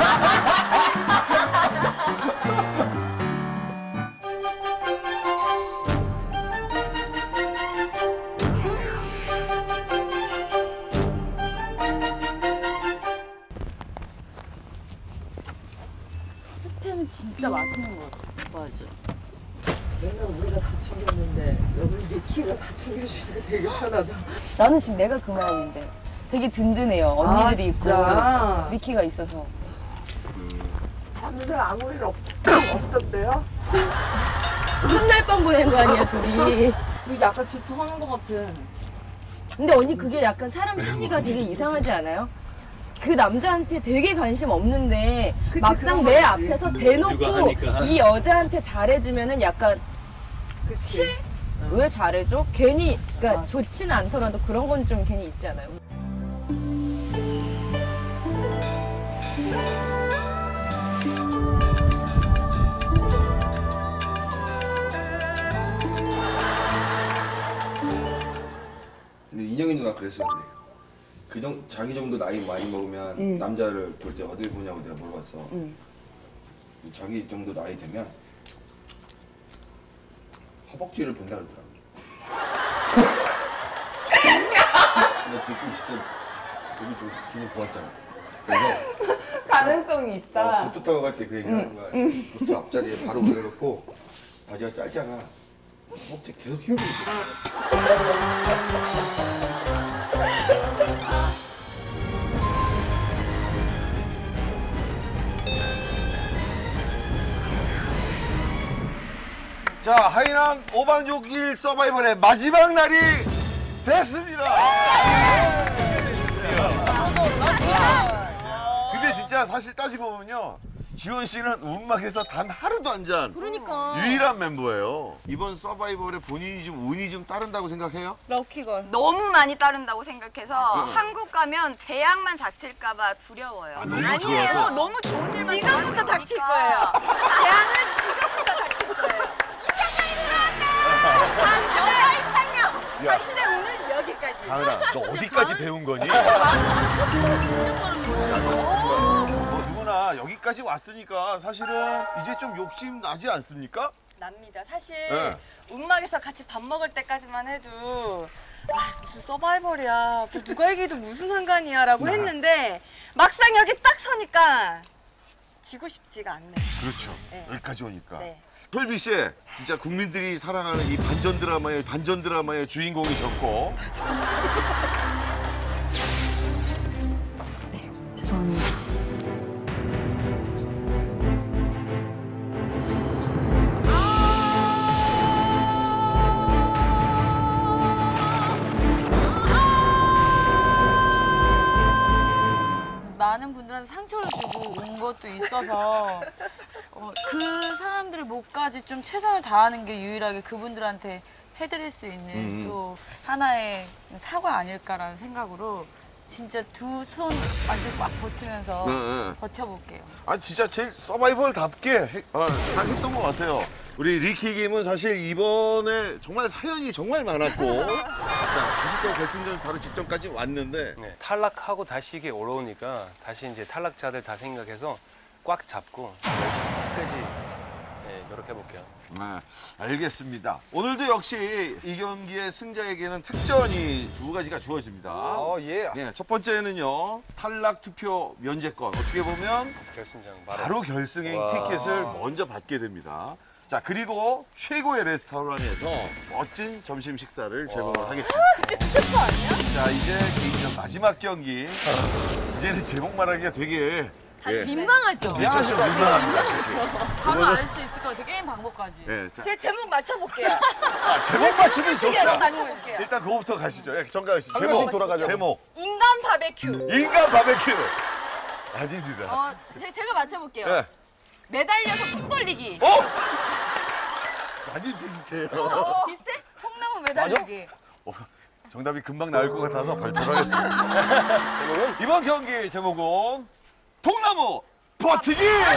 스팸은 진짜 맛있는 것 같아. 맞아. 맨날 우리가 다 챙겼는데 여기 리키가 다 챙겨주니까 되게 편하다. 나는 지금 내가 그 마음인데 되게 든든해요. 언니들이 아, 있고 진짜? 리키가 있어서. 오늘 아무 일 없, 없던데요? 첫날 밤 보낸 거 아니야 둘이. 이거 약간 질투하는 것 같아. 근데 언니 그게 약간 사람 심리가 되게 이상하지 않아요? 그 남자한테 되게 관심 없는데 그치, 막상 그런 내 거지. 앞에서 대놓고 육아하니까. 이 여자한테 잘해주면은 약간 그치. 왜 잘해줘? 괜히 그러니까 좋지는 않더라도 그런 건 좀 괜히 있지 않아요? 근데 인영이 누나 그랬어요. 그래. 그 정, 자기 정도 나이 많이 먹으면 응. 남자를 볼 때 어딜 보냐고 내가 물어봤어. 응. 자기 정도 나이 되면 허벅지를 본다 그러더라고. 나 듣고 진짜 되게 좀 기분 좋았잖아. 그래서 가능성이 있다. 어, 버스 타고 갈 때 그 얘기를 하는 거야. 버스 앞자리에 바로 올려놓고 바지가 짧잖아. 허벅지 계속 힘주고 있어. 자, 하이난 오반족일 서바이벌의 마지막 날이 됐습니다. 근데 진짜 사실 따지고 보면요, 지원 씨는 운막에서 단 하루도 안 잔 그러니까 유일한 멤버예요. 이번 서바이벌에 본인이 좀 운이 좀 따른다고 생각해요? 럭키걸. 너무 많이 따른다고 생각해서 응. 한국 가면 재앙만 닥칠까봐 두려워요. 아, 너무 아니에요. 좋아서? 너무 좋은 일만 지금부터 닥칠 좋아하니까. 거예요. 재앙은 지금부터 닥칠 거예요. 당신의 이창녕. 야. 당신의 운은 여기까지. 강은아, 너 어디까지 배운 거니? 진짜 빠르네. 뭐 누구나 여기까지 왔으니까 사실은 이제 좀 욕심 나지 않습니까? 납니다. 사실 네. 운막에서 같이 밥 먹을 때까지만 해도 아, 무슨 서바이벌이야. 뭐 누가 얘기해도 무슨 상관이야 라고 네. 했는데 막상 여기 딱 서니까 지고 싶지가 않네. 그렇죠. 네. 여기까지 오니까. 네. 솔비 씨, 진짜 국민들이 사랑하는 이 반전 드라마의 반전 드라마의 주인공이셨고. 죄송합니다. 많은 분들한테 상처를 주고 온 것도 있어서 어, 그 사람들의 목까지 좀 최선을 다하는 게 유일하게 그분들한테 해드릴 수 있는 음. 또 하나의 사과 아닐까라는 생각으로 진짜 두 손 완전 꽉 버티면서 네, 네. 버텨볼게요. 아 진짜 제일 서바이벌답게 해, 어, 다 했던 것 같아요. 우리 리키 김은 사실 이번에 정말 사연이 정말 많았고 자, 다시 또 결승전 바로 직전까지 왔는데 네, 탈락하고 다시 이게 올라오니까 다시 이제 탈락자들 다 생각해서 꽉 잡고 열심히 끝까지 네, 노력해볼게요. 네, 알겠습니다. 오늘도 역시 이 경기의 승자에게는 특전이 두 가지가 주어집니다. 어, 예. 네, 첫 번째는요. 탈락 투표 면제권. 어떻게 보면 결승전 바로, 바로 결승행 와. 티켓을 먼저 받게 됩니다. 자, 그리고 최고의 레스토랑에서 멋진 점심 식사를 제공을 하겠습니다. 그때 그 셰프 아니야? 자, 이제 개인전 마지막 경기. 이제는 제목 말하기가 되게 다 예. 민망하죠? 민망하죠. 민망합니다, 사실. 바로 알 수 있을 것 같아요. 게임 방법까지. 예, 자, 제 제목 맞춰볼게요. 아, 제목 맞추면 좋다. 맞춰볼게요. 일단 그거부터 가시죠. 예, 정가을 씨. 한 제목 명씩 돌아가죠. 제목. 인간 바베큐. 인간 바베큐. 아닙니다. 어, 제, 제가 맞춰볼게요. 예. 매달려서 품 돌리기. 어? 많이 비슷해요. 어, 비슷해? 통나무 매달리기. 어, 정답이 금방 나올 것 같아서 발표를 하겠습니다. 제목은? 이번 경기 제목은 통나무 버티기!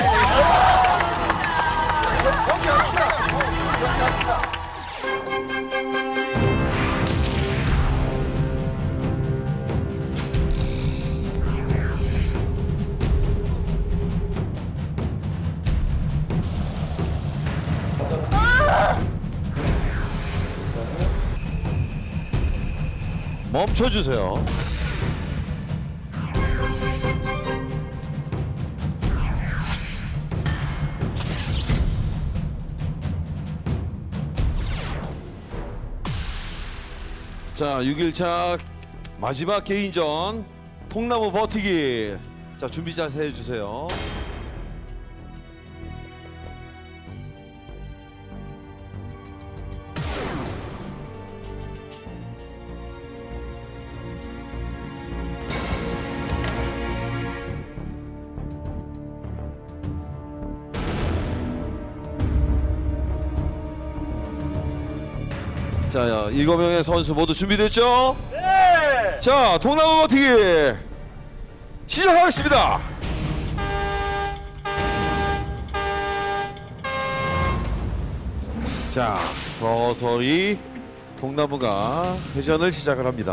경기합시다. 경기합시다. 멈춰주세요. 자, 육 일차 마지막 개인전 통나무 버티기. 자, 준비 자세 해주세요. 자, 일곱 명의 선수 모두 준비됐죠? 네! 자, 통나무 버티기 시작하겠습니다. 자, 서서히 통나무가 회전을 시작을 합니다.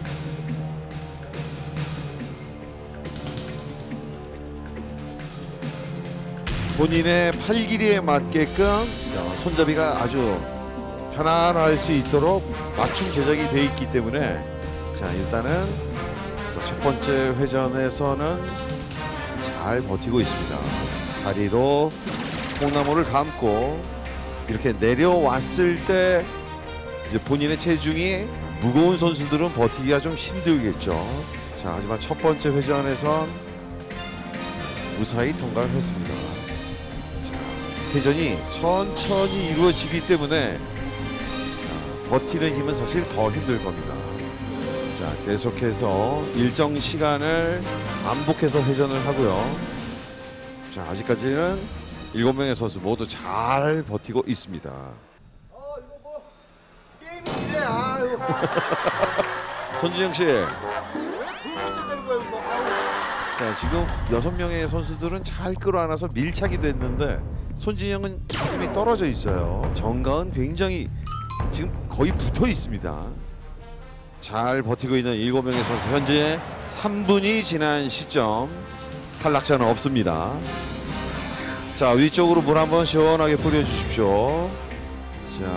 본인의 팔 길이에 맞게끔 손잡이가 아주 편안할 수 있도록 맞춤 제작이 되어 있기 때문에 자, 일단은 첫 번째 회전에서는 잘 버티고 있습니다. 다리로 통나무를 감고 이렇게 내려왔을 때 이제 본인의 체중이 무거운 선수들은 버티기가 좀 힘들겠죠. 자, 하지만 첫 번째 회전에선 무사히 통과를 했습니다. 자, 회전이 천천히 이루어지기 때문에 버티는 힘은 사실 더 힘들 겁니다. 자, 계속해서 일정 시간을 반복해서 회전을 하고요. 자, 아직까지는 일곱 명의 선수 모두 잘 버티고 있습니다. 어, 이거 뭐 게임이 이래. 아유. 전준영 씨. 왜 돌고 있어야 되는 거야, 여기서? 아유. 자, 지금 여섯 명의 선수들은 잘 끌어안아서 밀착이 됐는데 손진영은 가슴이 떨어져 있어요. 정가은 굉장히 지금 거의 붙어 있습니다. 잘 버티고 있는 일곱 명의 선수. 현재 삼 분이 지난 시점. 탈락자는 없습니다. 자, 위쪽으로 물 한번 시원하게 뿌려주십시오. 자,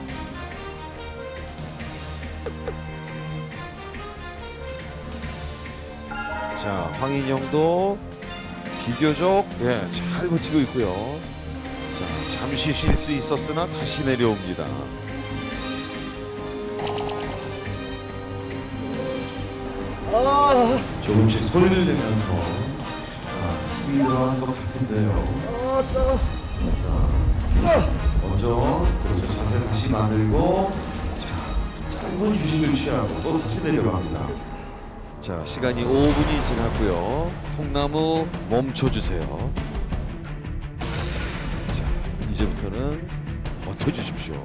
자, 황인영도 비교적 예, 잘 버티고 있고요. 자, 잠시 쉴 수 있었으나 다시 내려옵니다. 아, 조금씩 소리를 내면서 힘이 들어가는 것 같은데요. 아, 따가. 먼저 그렇죠. 자세를 다시 만들고 자, 짧은 휴식을 취하고 또 다시 내려갑니다. 자, 시간이 오 분이 지났고요. 통나무 멈춰주세요. 자, 이제부터는 버텨주십시오.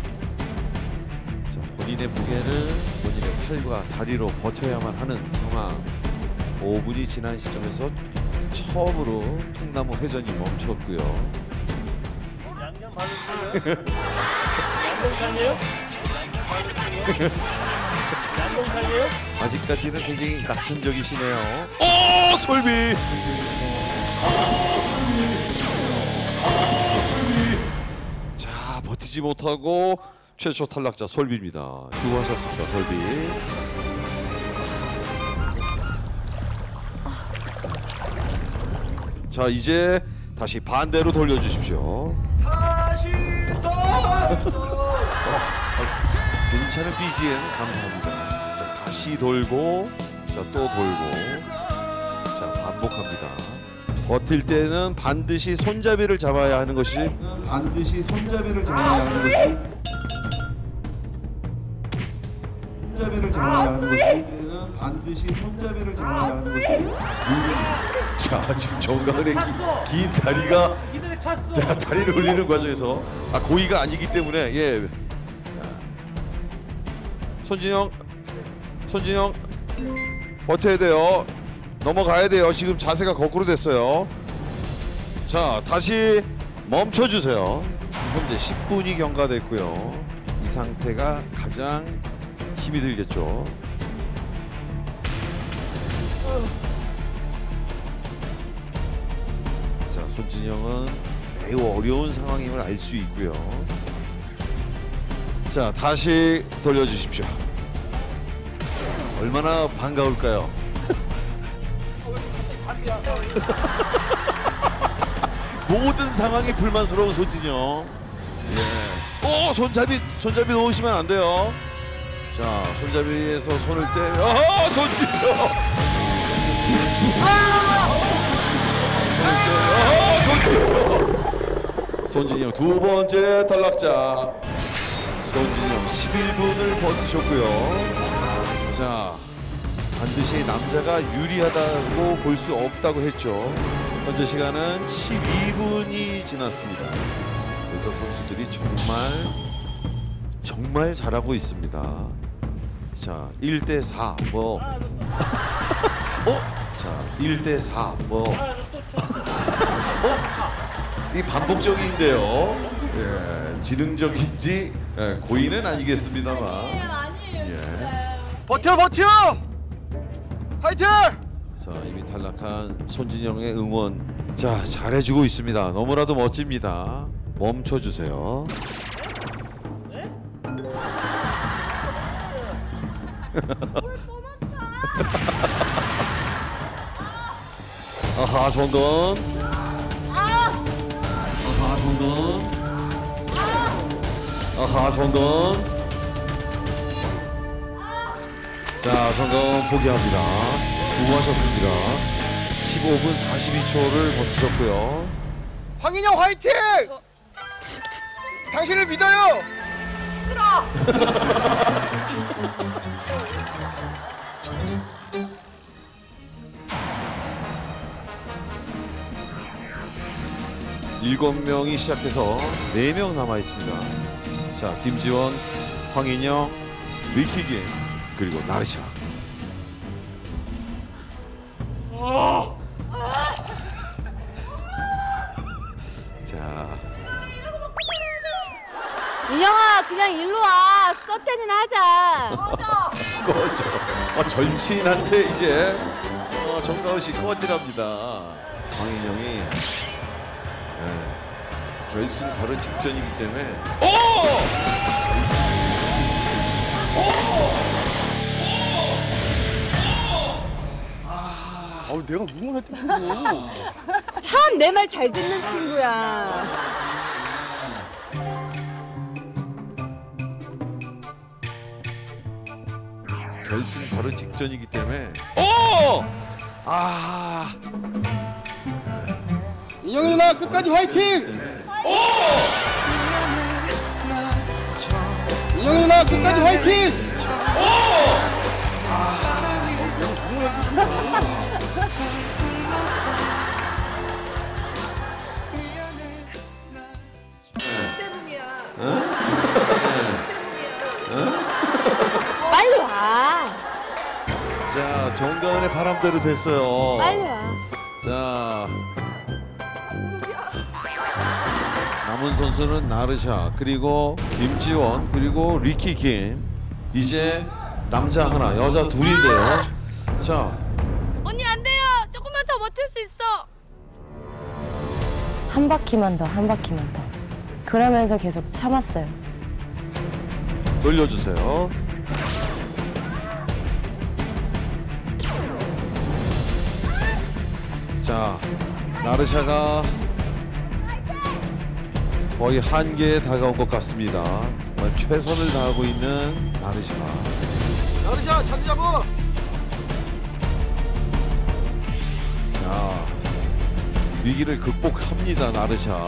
자, 본인의 무게를 본인의 팔과 다리로 버텨야만 하는 상황. 오 분이 지난 시점에서 처음으로 통나무 회전이 멈췄고요. 양념 바르세요? 양념 살래요? 양념 살래요? 아직까지는 굉장히 낙천적이시네요. 오, 솔비! 자, 버티지 못하고 최초 탈락자 솔비입니다. 수고하셨습니다, 솔비. 자, 이제 다시 반대로 돌려주십시오. 다시 괜찮은 비지엠 감사합니다. 자, 다시 돌고, 자, 또 돌고, 자, 반복합니다. 버틸 때는 반드시 손잡이를 잡아야 하는 것이 반드시 손잡이를 잡아야 하는 것이 손잡이를 잡아야 하는 것이 반드시 손잡이를 잡아야 하는 것이 자, 지금 정강은의 긴 다리가 자, 다리를 올리는 과정에서 아, 고의가 아니기 때문에 예. 손진영, 손진영 버텨야 돼요. 넘어가야 돼요. 지금 자세가 거꾸로 됐어요. 자, 다시 멈춰주세요. 현재 십 분이 경과됐고요. 이 상태가 가장 힘이 들겠죠. 자, 손진영은 매우 어려운 상황임을 알 수 있고요. 자, 다시 돌려주십시오. 얼마나 반가울까요? 모든 상황이 불만스러운 손진영. 예. 오, 손잡이 손잡이 놓으시면 안 돼요. 자, 손잡이에서 손을 떼. 아, 손진영. 아, 손진영. 손진영 두 번째 탈락자. 손진영 십일 분을 버티셨고요. 자, 반드시 남자가 유리하다고 볼 수 없다고 했죠. 현재 시간은 십이 분이 지났습니다. 여자 선수들이 정말 정말 잘하고 있습니다. 자, 일 대 사 뭐 어? 자, 일 대 사 뭐 어? 이 반복적인데요. 예, 지능적인지 예, 고의는 아니겠습니다만. 예. 버텨 버텨! 화이팅! 자, 이미 탈락한 손진영의 응원. 자, 잘해주고 있습니다. 너무나도 멋집니다. 멈춰주세요. 아하, 성공. 아하, 성공. 아하, 성공. 자, 성공 포기합니다. 수고하셨습니다. 십오 분 사십이 초를 버티셨고요. 황인영 화이팅! 당신을 믿어요. 일곱 명이 시작해서 네 명 남아 있습니다. 자, 김지원, 황인영, 리키김, 그리고 나르샤. 자, 인영아, 그냥 일로 와. 서태는 하자. 꺼져. 아, 전신한테 이제 어, 정다은 씨 꺼지랍니다. 황인영이 네, 결승 바로 직전이기 때문에. 오! 아, 내가 응원했던 참 내 말 잘 듣는 친구야. 결승 바로 직전이기 때문에. 오! 아. 인영이 누나 끝까지 화이팅! 오! 인영이 누나 끝까지 화이팅! 오! 빨리 와. 자, 정다은의 바람대로 됐어요. 빨리 와. 자, 남은 선수는 나르샤, 그리고 김지원, 그리고 리키김. 이제 남자 하나, 여자 둘인데요. 자, 언니 안 돼요. 조금만 더 버틸 수 있어. 한 바퀴만 더, 한 바퀴만 더. 그러면서 계속 참았어요. 돌려주세요. 자, 나르샤가 거의 한계에 다가온 것 같습니다. 정말 최선을 다하고 있는 나르샤. 나르샤 자기 잡어. 자, 위기를 극복합니다, 나르샤.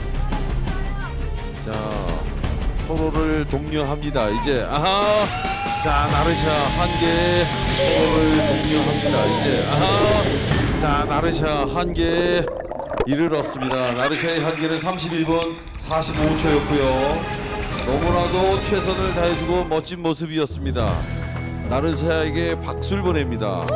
자, 서로를 독려합니다. 이제 아하. 자, 나르샤 한계 서로를 독려합니다. 이제 아하. 자, 나르샤 한계 이르렀습니다. 나르샤의 한계는 삼십일 분 사십오 초였고요. 너무나도 최선을 다해주고 멋진 모습이었습니다. 나르샤에게 박수를 보냅니다.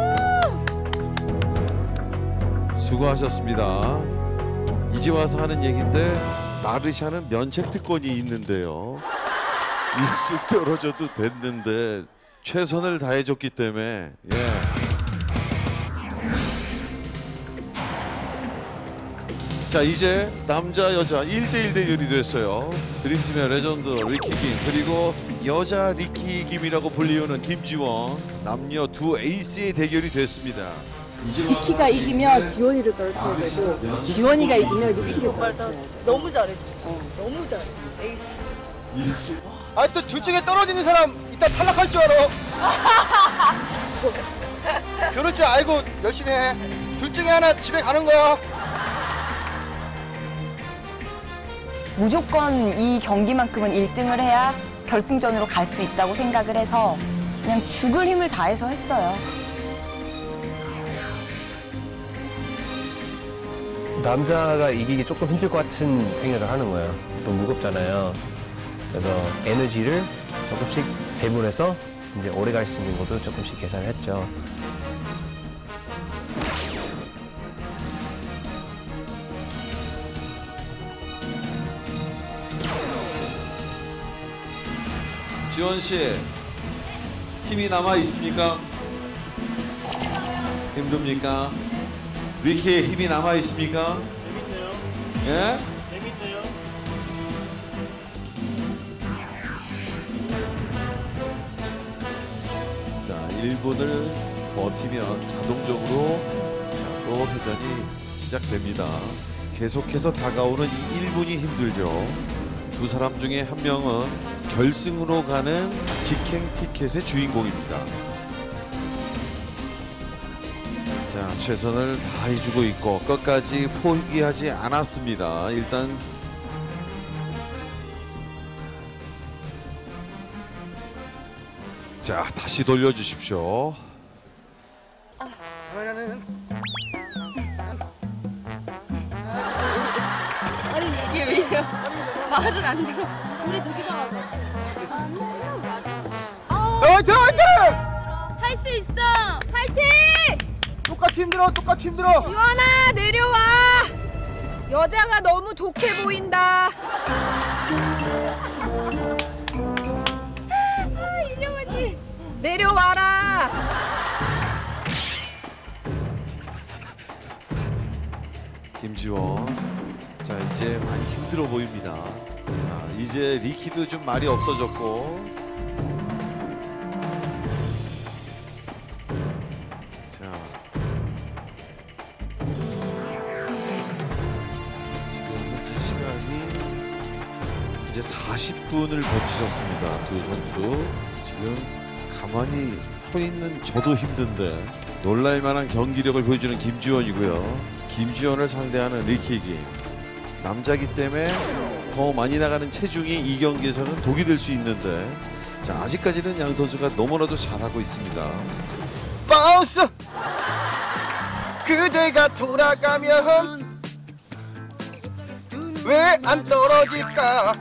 수고하셨습니다. 이제 와서 하는 얘기인데 나르샤는 면책 특권이 있는데요. 일찍 떨어져도 됐는데 최선을 다해줬기 때문에 예. 자, 이제 남자 여자 일 대 일 대결이 됐어요. 드림팀의 레전드 리키 김 그리고 여자 리키 김이라고 불리우는 김지원, 남녀 두 에이스의 대결이 됐습니다. 리키가 이기면 지원이를 떨어뜨려야 되고 지원이가 이기면 리키 오빠를 떨어뜨려야 돼. 너무 잘했지. 어. 너무 잘해. 에이스. 아, 또 둘 중에 떨어지는 사람 이따 탈락할 줄 알아. 그럴 줄 알고 열심히 해. 둘 중에 하나 집에 가는 거야. 무조건 이 경기만큼은 일 등을 해야 결승전으로 갈 수 있다고 생각을 해서 그냥 죽을 힘을 다해서 했어요. 남자가 이기기 조금 힘들 것 같은 생각을 하는 거예요. 또 무겁잖아요. 그래서 에너지를 조금씩 배분해서 이제 오래 갈 수 있는 것도 조금씩 계산을 했죠. 지원 씨, 힘이 남아 있습니까? 힘듭니까? 리키의 힘이 남아 있습니까? 재밌네요. 예? 재밌네요. 자, 일 분을 버티면 자동적으로 또 회전이 시작됩니다. 계속해서 다가오는 이 일 분이 힘들죠. 두 사람 중에 한 명은 결승으로 가는 직행 티켓의 주인공입니다. 자, 최선을 다해주고 있고 끝까지 포기하지 않았습니다. 일단 자, 다시 돌려주십시오. 아니 이게 왜 이래? 말을 안 들어. 우리 되게 잘하고. 화이팅 화이팅! 할 수 있어. 파이팅! 똑같이 힘들어 똑같이 힘들어. 지원아 내려와. 여자가 너무 독해 보인다. 아, 인형 언니. 내려와라. 김지원. 자, 이제 많이 힘들어 보입니다. 자, 이제 리키도 좀 말이 없어졌고. 자, 지금 현재 시간이 이제 사십 분을 버티셨습니다. 두 선수. 지금 가만히 서 있는 저도 힘든데 놀랄만한 경기력을 보여주는 김지원이고요. 김지원을 상대하는 리키 김. 남자기 때문에 더 많이 나가는 체중이 이 경기에서는 독이 될 수 있는데 자, 아직까지는 양 선수가 너무나도 잘하고 있습니다. 바운스! 그대가 돌아가면 왜 안 떨어질까?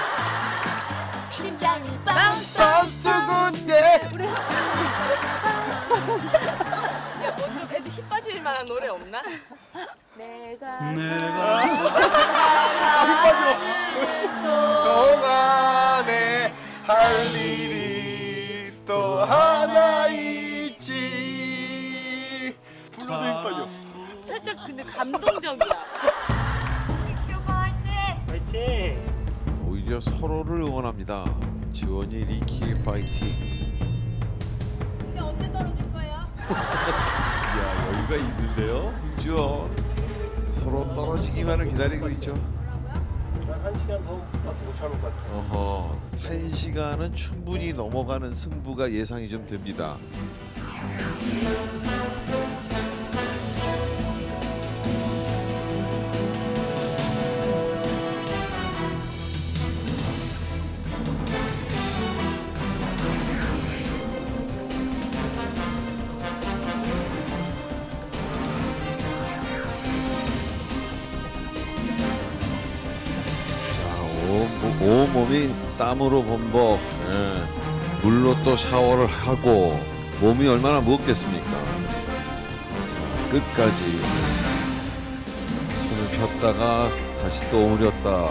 바운스 그대. 야, 뭐 좀 애들 힘 빠질 만한 노래 없나? 내가 내가 힘 빠져. 동안에 할 일이 또 하나 있지. 불러도 힘 빠져. 살짝 근데 감동적이야. 파이팅! 오히려 서로를 응원합니다. 지원이 리키 파이팅. 근데 언제 떨어질 거야? 이야, 여유가 있는데요. 지원. 서로 떨어지기만을 기다리고 있죠. 한 시간 더밖에 못 참을 것 같아요. 어허, 한 시간은 충분히 넘어가는 승부가 예상이 좀 됩니다. 온몸이 땀으로 범벅, 예. 물로 또 샤워를 하고 몸이 얼마나 무겁겠습니까? 자, 끝까지 손을 폈다가 다시 또 오므렸다.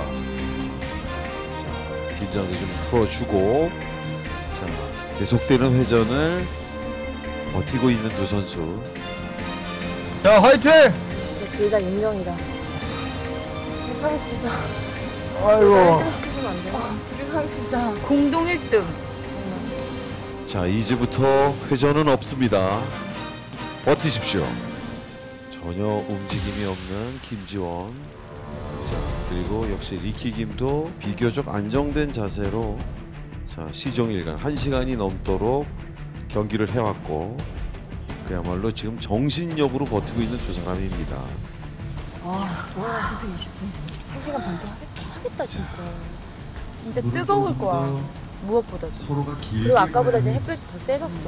자, 긴장도 좀 풀어주고, 자, 계속되는 회전을 버티고 있는 두 선수. 야, 화이팅! 둘 다 인정이다. 둘이 상 주자. 아이고. 일 등 시켜주면 안 돼? 아, 둘이 상 주자. 공동 일 등. 자, 이제부터 회전은 없습니다. 버티십시오. 전혀 움직임이 없는 김지원. 자, 그리고 역시 리키 김도 비교적 안정된 자세로 자, 시종일관 한 시간이 넘도록 경기를 해왔고 그야말로 지금 정신력으로 버티고 있는 두 사람입니다. 아, 와, 선생 이십 분 지났어. 한 시간 반도 하겠다. 하겠다, 진짜. 진짜 뜨거울 거야. 무엇보다도. 서로가 길게 그리고 아까보다 지금 햇볕이 더 세졌어.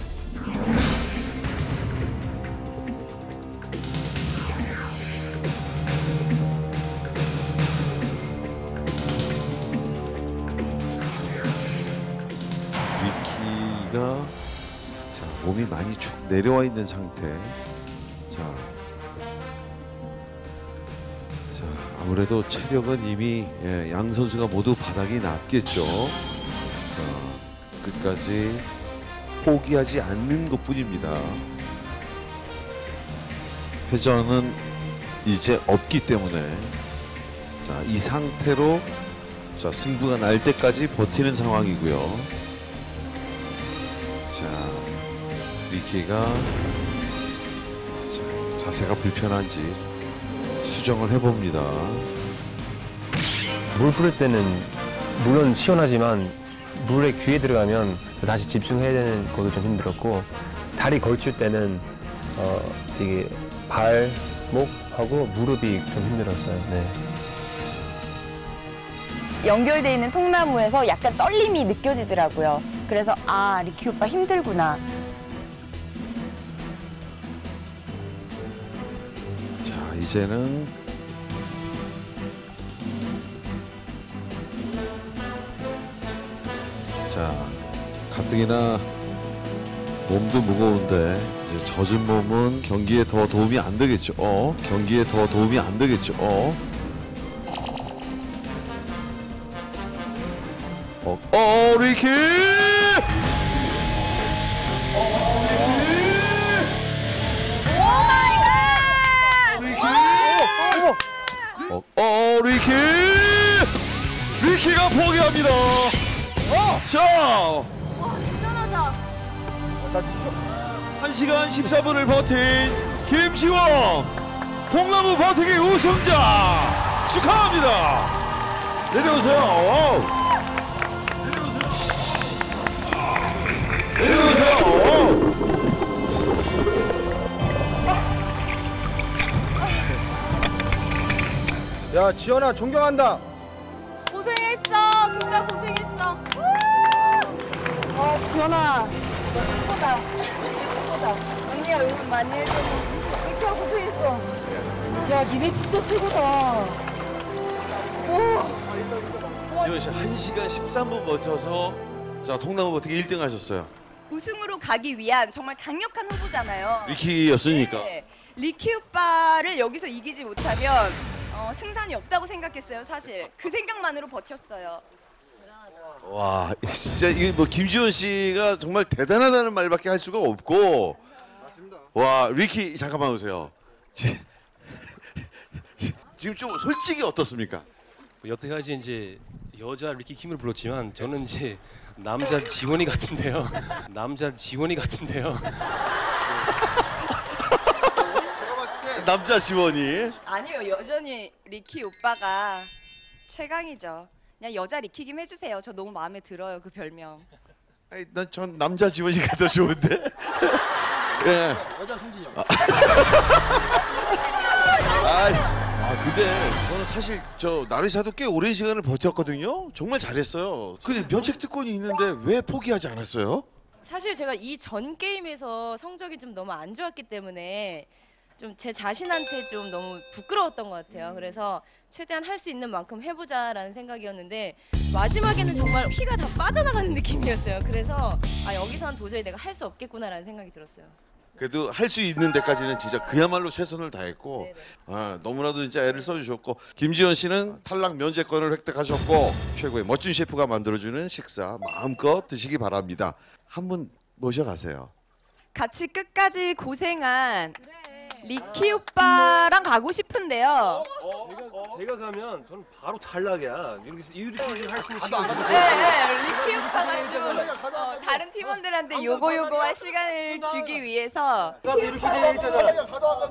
리키가 자, 몸이 많이 축 내려와 있는 상태. 자, 자 아무래도 체력은 이미 예, 양 선수가 모두 바닥이 났겠죠. 자, 끝까지 포기하지 않는 것뿐입니다. 회전은 이제 없기 때문에 자, 이 상태로 자, 승부가 날 때까지 버티는 상황이고요. 자, 리키가 자, 자세가 불편한지 수정을 해봅니다. 물 뿌릴 때는 물론 시원하지만 물에 귀에 들어가면 다시 집중해야 되는 것도 좀 힘들었고 다리 걸칠 때는 어, 이게 발목하고 무릎이 좀 힘들었어요. 네. 연결돼 있는 통나무에서 약간 떨림이 느껴지더라고요. 그래서 아, 리키 오빠 힘들구나. 자, 이제는 자, 가뜩이나 몸도 무거운데 이제 젖은 몸은 경기에 더 도움이 안 되겠죠. 어? 경기에 더 도움이 안 되겠죠. 어? 어, 어, 리키! 어, 어, 리키! 리키가 포기합니다. 어, 자! 대단하다. 한 시간 십사 분을 버틴 김지원! 통나무 버티기 우승자! 축하합니다! 내려오세요. 와우. 내려오세요. 야, 지연아, 존경한다. 고생했어. 둘 다 고생했어. 아, 지연아. 너 최고다. 최고다. 언니가 응원 많이 해줘서 이렇게 하고 고생했어. 야, 니네 진짜 최고다. 오. 지원 씨 한 시간 십삼 분 버텨서 자, 통나무 버티기 일 등 하셨어요. 우승으로 가기 위한 정말 강력한 후보잖아요. 리키였으니까. 네. 리키 오빠를 여기서 이기지 못하면 어, 승산이 없다고 생각했어요, 사실. 그 생각만으로 버텼어요. 와, 진짜 이게 뭐 김지원 씨가 정말 대단하다는 말밖에 할 수가 없고. 맞습니다. 와, 리키 잠깐만 오세요. 지금 좀 솔직히 어떻습니까? 여태까지 이제 여자 리키 킴을 불렀지만 저는 이제 남자 지원이 같은데요. 남자 지원이 같은데요. 남자 지원이. 아니요, 여전히 리키 오빠가 최강이죠. 그냥 여자 리키김 해주세요. 저 너무 마음에 들어요, 그 별명. 아니, 난 전 남자 지원이가 더 좋은데. 예. 여자 송진영. 아, 아 근데 저는 사실 저 나르샤도 꽤 오랜 시간을 버텼거든요. 정말 잘했어요. 근데 면책 특권이 있는데 왜 포기하지 않았어요? 사실 제가 이 전 게임에서 성적이 좀 너무 안 좋았기 때문에 좀 제 자신한테 좀 너무 부끄러웠던 것 같아요. 그래서 최대한 할 수 있는 만큼 해보자라는 생각이었는데 마지막에는 정말 피가 다 빠져나가는 느낌이었어요. 그래서 아 여기서는 도저히 내가 할 수 없겠구나라는 생각이 들었어요. 그래도 할 수 있는 데까지는 진짜 그야말로 최선을 다했고 아, 너무나도 진짜 애를 써주셨고 김지원 씨는 탈락 면제권을 획득하셨고 최고의 멋진 셰프가 만들어주는 식사 마음껏 드시기 바랍니다. 한 분 모셔가세요. 같이 끝까지 고생한 리키 오빠랑 가고 싶은데요. 제가, 제가 가면 저는 바로 탈락이야. 이렇게 이렇게 할 수 있는 시간이 네, 네, 리키 오빠가 좀 어, 다른 팀원들한테 요거 요거 할 시간을 주기 위해서 가서 이렇게 얘기했잖아.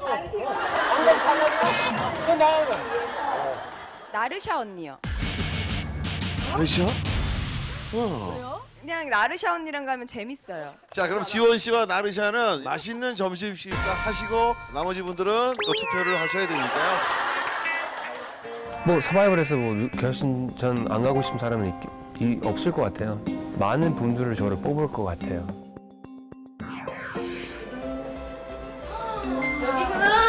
나르샤 언니요. 나르샤? 와. 그냥 나르샤 언니랑 가면 재밌어요. 자 그럼 지원 씨와 나르샤는 맛있는 점심 식사 하시고 나머지 분들은 또 투표를 하셔야 되니까요. 뭐 서바이벌에서 뭐 결승전 안 가고 싶은 사람은 있, 이, 없을 것 같아요. 많은 분들을 저를 뽑을 것 같아요. 여기구나.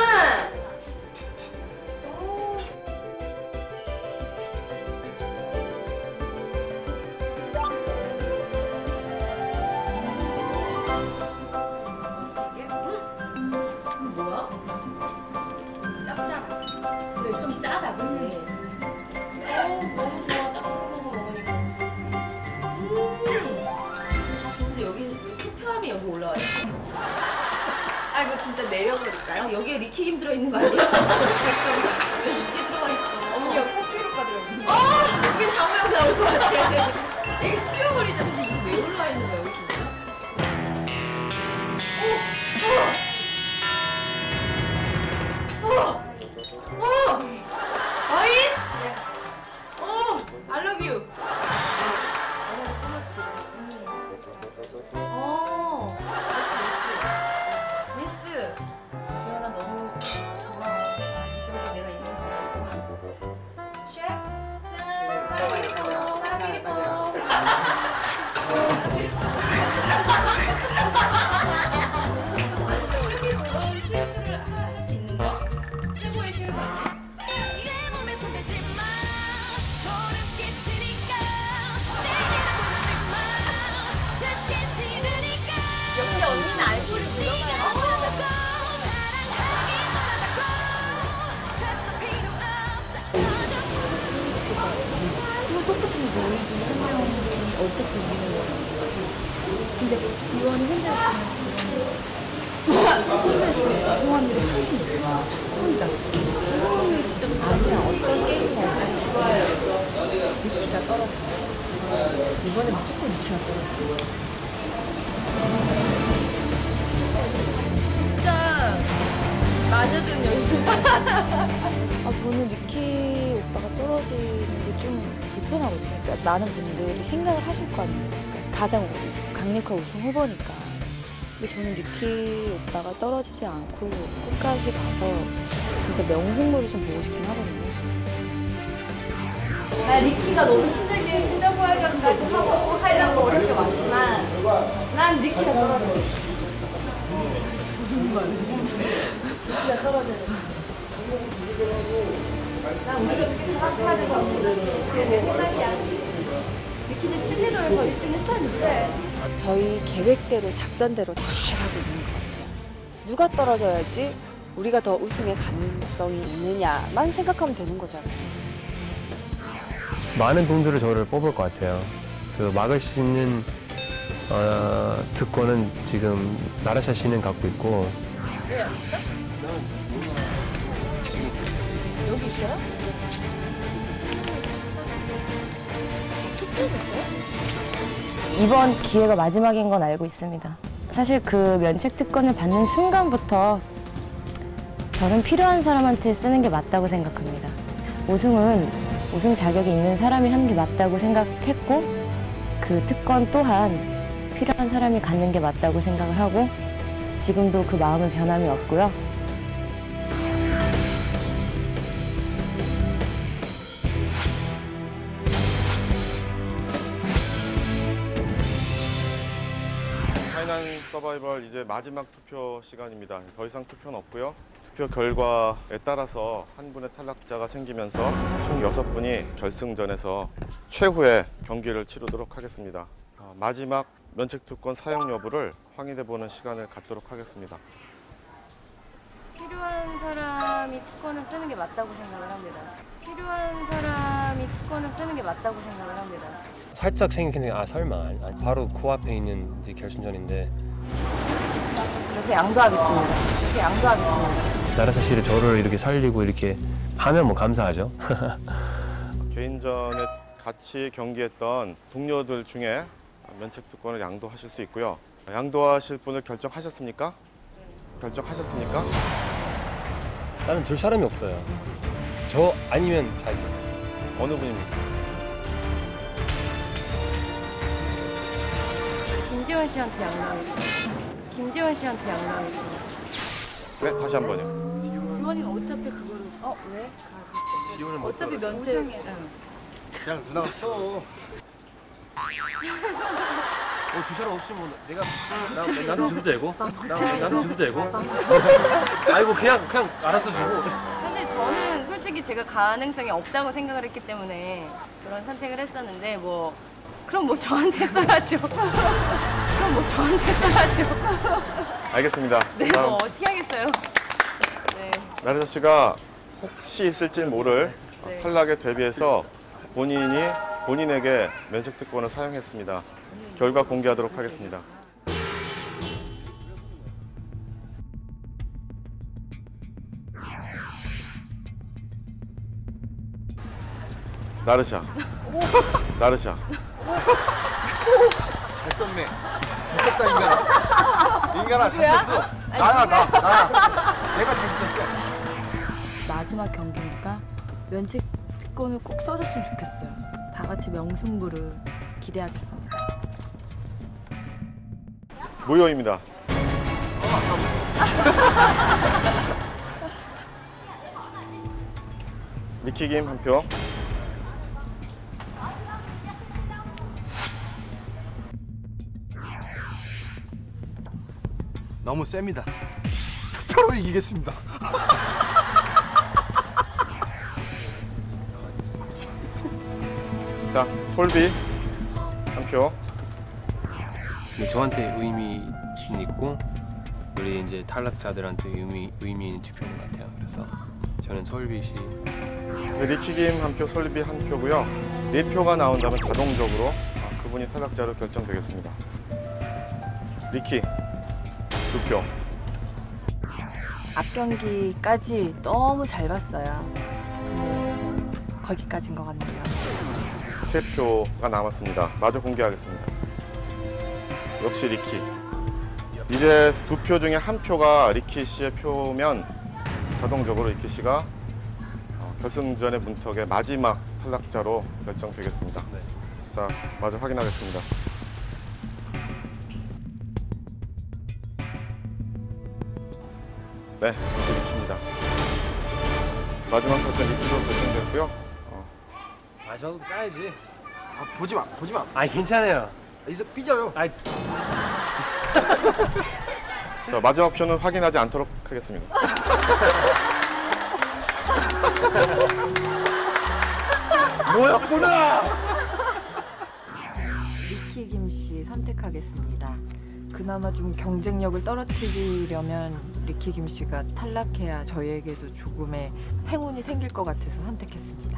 뭐야? 짭짤하지? 그래 좀 짜다 그치? 어 너무 좋아 짭짤한 거 먹으니까 음. 아 근데 여기 투표함이 여기 올라와 있어. 아 이거 진짜 내려버릴까요? 여기에 리키김 들어있는 거 아니에요? 잠깐만 왜 이게 들어가 있어? 어머 여기 사투리가 들어있는 거 아! 여기 장모양 나올 것 같아. 되게 치워버리자. 근데 이거 왜 올라와 있는 거야 여기 진짜? 어! 어! 어! 어이? 어! I love you. 어! 예스, 예스. 지원아 너무 고마워. 그리고 내가 이런 거 하고. 셰프, 짠! 파라미리포, 파라미리포. 이렇게 저런 실수를 할 수 있는 거? 최고의 셰프 아니야? 역시 언니는 알코올이 들어가요. 이거 똑같은 너희들이 한 명이 어차피 이기는 거야. 근데 지원이 혼자 지원 송언니를 훨씬 좋아. 혼자. 송언니를 진짜 아니야. 어떤 게임이 할까? 위치가 떨어져. 이번에 무조건 위치가 떨어져. 진짜 마녀든 연습. 아 저는 리키 오빠가 떨어지는 게 좀 불편하거든요. 그러니까 많은 분들이 생각을 하실 거 아니에요. 그러니까 가장 강력한 우승 후보니까. 근데 저는 리키 오빠가 떨어지지 않고 끝까지 가서 진짜 명승부를 좀 보고 싶긴 하거든요. 나 리키가 너무 힘들게 혼자부활전까지 하고 하려고 어려운 게 많지만 난 리키가 떨어져. 리키가 떨어져. 난 우리가 그렇게 생각해야 될 것 같아. 그게 내 생각이야. 리키는 실리도에서 일 등 했다는데. 저희 계획대로 작전대로 잘 가고 있는 것 같아요. 누가 떨어져야지 우리가 더 우승의 가능성이 있느냐만 생각하면 되는 거잖아요. 많은 분들을 저를 뽑을 것 같아요. 그 막을 수 있는 어, 특권은 지금 나르샤 씨는 갖고 있고. 여기 있어요? 투표했어요? 이번 기회가 마지막인 건 알고 있습니다. 사실 그 면책 특권을 받는 순간부터 저는 필요한 사람한테 쓰는 게 맞다고 생각합니다. 우승은 우승 자격이 있는 사람이 하는 게 맞다고 생각했고 그 특권 또한 필요한 사람이 갖는 게 맞다고 생각을 하고 지금도 그 마음은 변함이 없고요. 하이난 서바이벌 이제 마지막 투표 시간입니다. 더 이상 투표는 없고요. 투표 결과에 따라서 한 분의 탈락자가 생기면서 총 여섯 분이 결승전에서 최후의 경기를 치르도록 하겠습니다. 마지막 면책특권 사용 여부를 확인해보는 시간을 갖도록 하겠습니다. 필요한 사람이 특권을 쓰는 게 맞다고 생각을 합니다. 필요한 사람이 특권을 쓰는 게 맞다고 생각을 합니다. 살짝 생각했는데 아 설마 아, 바로 코앞에 있는 이제 결승전인데 그래서 양도하겠습니다. 그래서 양도하겠습니다. 나라사 씨를 저를 이렇게 살리고 이렇게 하면 뭐 감사하죠. 개인전에 같이 경기했던 동료들 중에 면책특권을 양도하실 수 있고요. 양도하실 분을 결정하셨습니까? 결정하셨습니까? 나는 줄 사람이 없어요. 저 아니면 자기. 어느 분입니까? 김지원 씨한테 양보하겠습니다. 김지원 씨한테 양보하겠습니다. 네, 다시 한 번요. 지원이는 어차피 그거를 어 왜? 지원을 못 어차피 받더라도. 면책. 우승해서. 그냥 누나가 써. 어, 줄 사람 없으면 뭐 내가 나, 어차피 나도 이거- 줘도 되고 아, 나, 어차피 나도 이거- 줘도 되고 아, 아이고 그냥 그냥 알아서 주고 사실 저는 솔직히 제가 가능성이 없다고 생각을 했기 때문에 그런 선택을 했었는데 뭐 그럼 뭐 저한테 써야죠. 그럼 뭐 저한테 써야죠. 알겠습니다. 네, 다음 뭐 어떻게 하겠어요. 네. 나라사 씨가 혹시 있을지 모를 네. 탈락에 대비해서 본인이 본인에게 면책특권을 사용했습니다. 결과 공개하도록 하겠습니다. 나르샤. 나르샤. 잘 썼네. 잘 썼다 인간아. 인간아 잘 썼어. 나야 나 나. 내가 잘 썼어. 마지막 경기니까 면책 특권을 꼭 써줬으면 좋겠어요. 다 같이 명승부를 기대하겠습니다. 무효입니다. 니키김 한 표. 너무 셉니다. 투표로 이기겠습니다. 자, 솔비 한 표. 근데 저한테 의미 있고 우리 이제 탈락자들한테 의미 의미 있는 투표인 것 같아요. 그래서 저는 솔비 씨. 네, 니키김 한 표, 솔비 한 표고요. 네 표가 나온다면 자동적으로 그분이 탈락자로 결정되겠습니다. 니키 두 표. 앞 경기까지 너무 잘 봤어요. 근데 거기까지인 것 같네요. 세 표가 남았습니다. 마저 공개하겠습니다. 역시 리키. 이제 두 표 중에 한 표가 리키 씨의 표면 자동적으로 리키 씨가 결승전의 문턱의 마지막 탈락자로 결정되겠습니다. 네. 자, 마저 확인하겠습니다. 네, 역시 리키입니다. 마지막 결정 리키로 결정됐고요. 어. 아 저도 까야지. 아, 보지 마, 보지 마. 아 괜찮아요. 이제 삐져요. 아 자, 마지막 표는 확인하지 않도록 하겠습니다. 뭐였구나. 리키김 씨 선택하겠습니다. 그나마 좀 경쟁력을 떨어뜨리려면 리키김 씨가 탈락해야 저희에게도 조금의 행운이 생길 것 같아서 선택했습니다.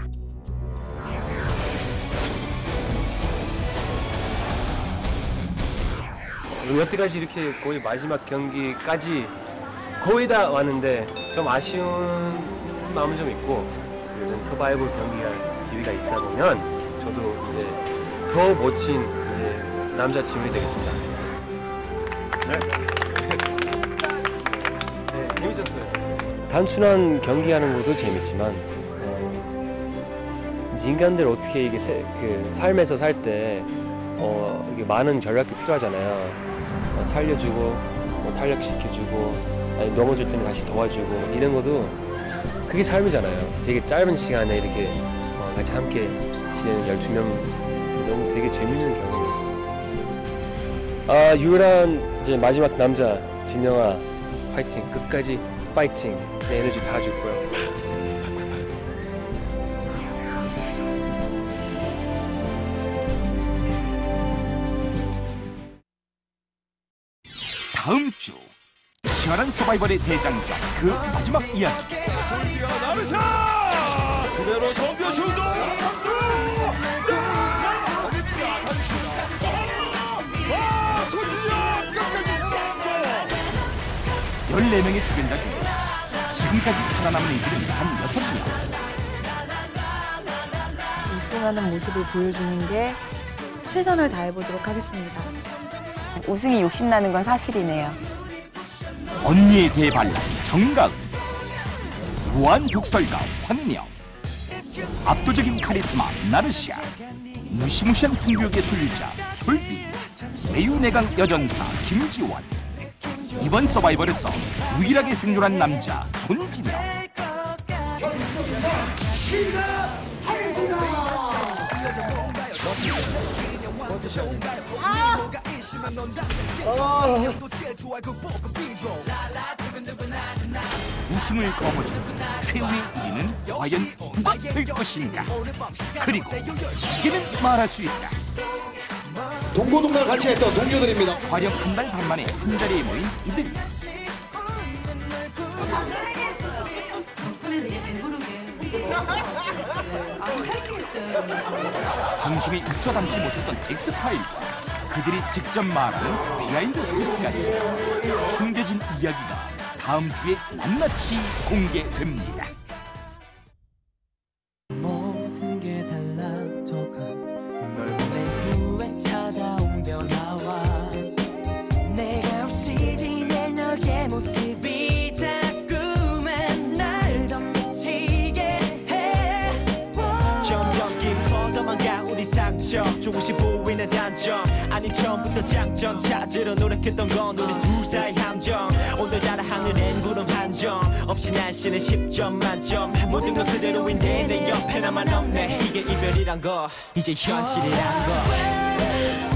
여태까지 이렇게 거의 마지막 경기까지 거의 다 왔는데 좀 아쉬운 마음은 좀 있고 그래도 서바이벌 경기가 기회가 있다 보면 저도 이제 더 멋진 이제 남자 팀이 되겠습니다. 네. 네, 재밌었어요. 단순한 경기하는 것도 재밌지만 어, 이제 인간들 어떻게 이게 세, 그 삶에서 살 때 어, 이게 많은 전략이 필요하잖아요. 어, 살려주고 뭐 탄력시켜주고 아니 넘어질 때는 다시 도와주고 이런 것도 그게 삶이잖아요. 되게 짧은 시간에 이렇게 어, 같이 함께 지내는 열두 명 너무 되게 재밌는 경험이었어요. 아 유일한 이제 마지막 남자 진영아 파이팅 끝까지 파이팅 내 에너지 다 줄 거야. 다음 주 치열한 서바이벌의 대장정 그 마지막 이야기. 솔비와 나르샤 그대로 성교 출동. 와 소진영 끝까지 살아남고. 열네 명의 주변자 중에 지금까지 살아남은 이들은 단 여섯 명. 우승하는 모습을 보여주는 게 최선을 다해보도록 하겠습니다. 우승이 욕심나는 건 사실이네요. 언니에 대해 발랄 정가은, 무한 독설가 황인영, 압도적인 카리스마 나르샤, 무시무시한 승부욕의 소유자 솔비, 매유내강 여전사 김지원, 이번 서바이벌에서 유일하게 생존한 남자 손진영. 결승전 시작하겠습니다. 아! 우승을 거머쥐고 최후의 일 위는 과연 누가 될 것인가? 그리고 이제는 말할 수 있다. 동고동락 같이 했던 동료들입니다. 촬영 한 달 반 만에 한자리에 모인 이들. 같이 회개했어요. 덕분에 되게 배부르게 아주 살찌겠어요. 방송이 그쳐 담지 못했던 엑스파일과 그들이 직접 말하는 비하인드 스토리까지 숨겨진 이야기가 다음 주에 낱낱이 공개됩니다. 모든 게 달라도 널 보낸 후에 찾아온 변화와 내가 없이 지낼 너의 모습이 자꾸만 날 더 미치게 해. 점점 깊어져만 가 우리 상처 조금씩 보이는 단점 아니 처음부터 장점 찾으러 노력했던 건 우리 둘 사이 함정 오늘따라 하늘엔 구름 한 점 없이 날씨는 십 점 만점 모든 건 그대로인데 내 옆에 나만 없네 이게 이별이란 거 이제 현실이란 거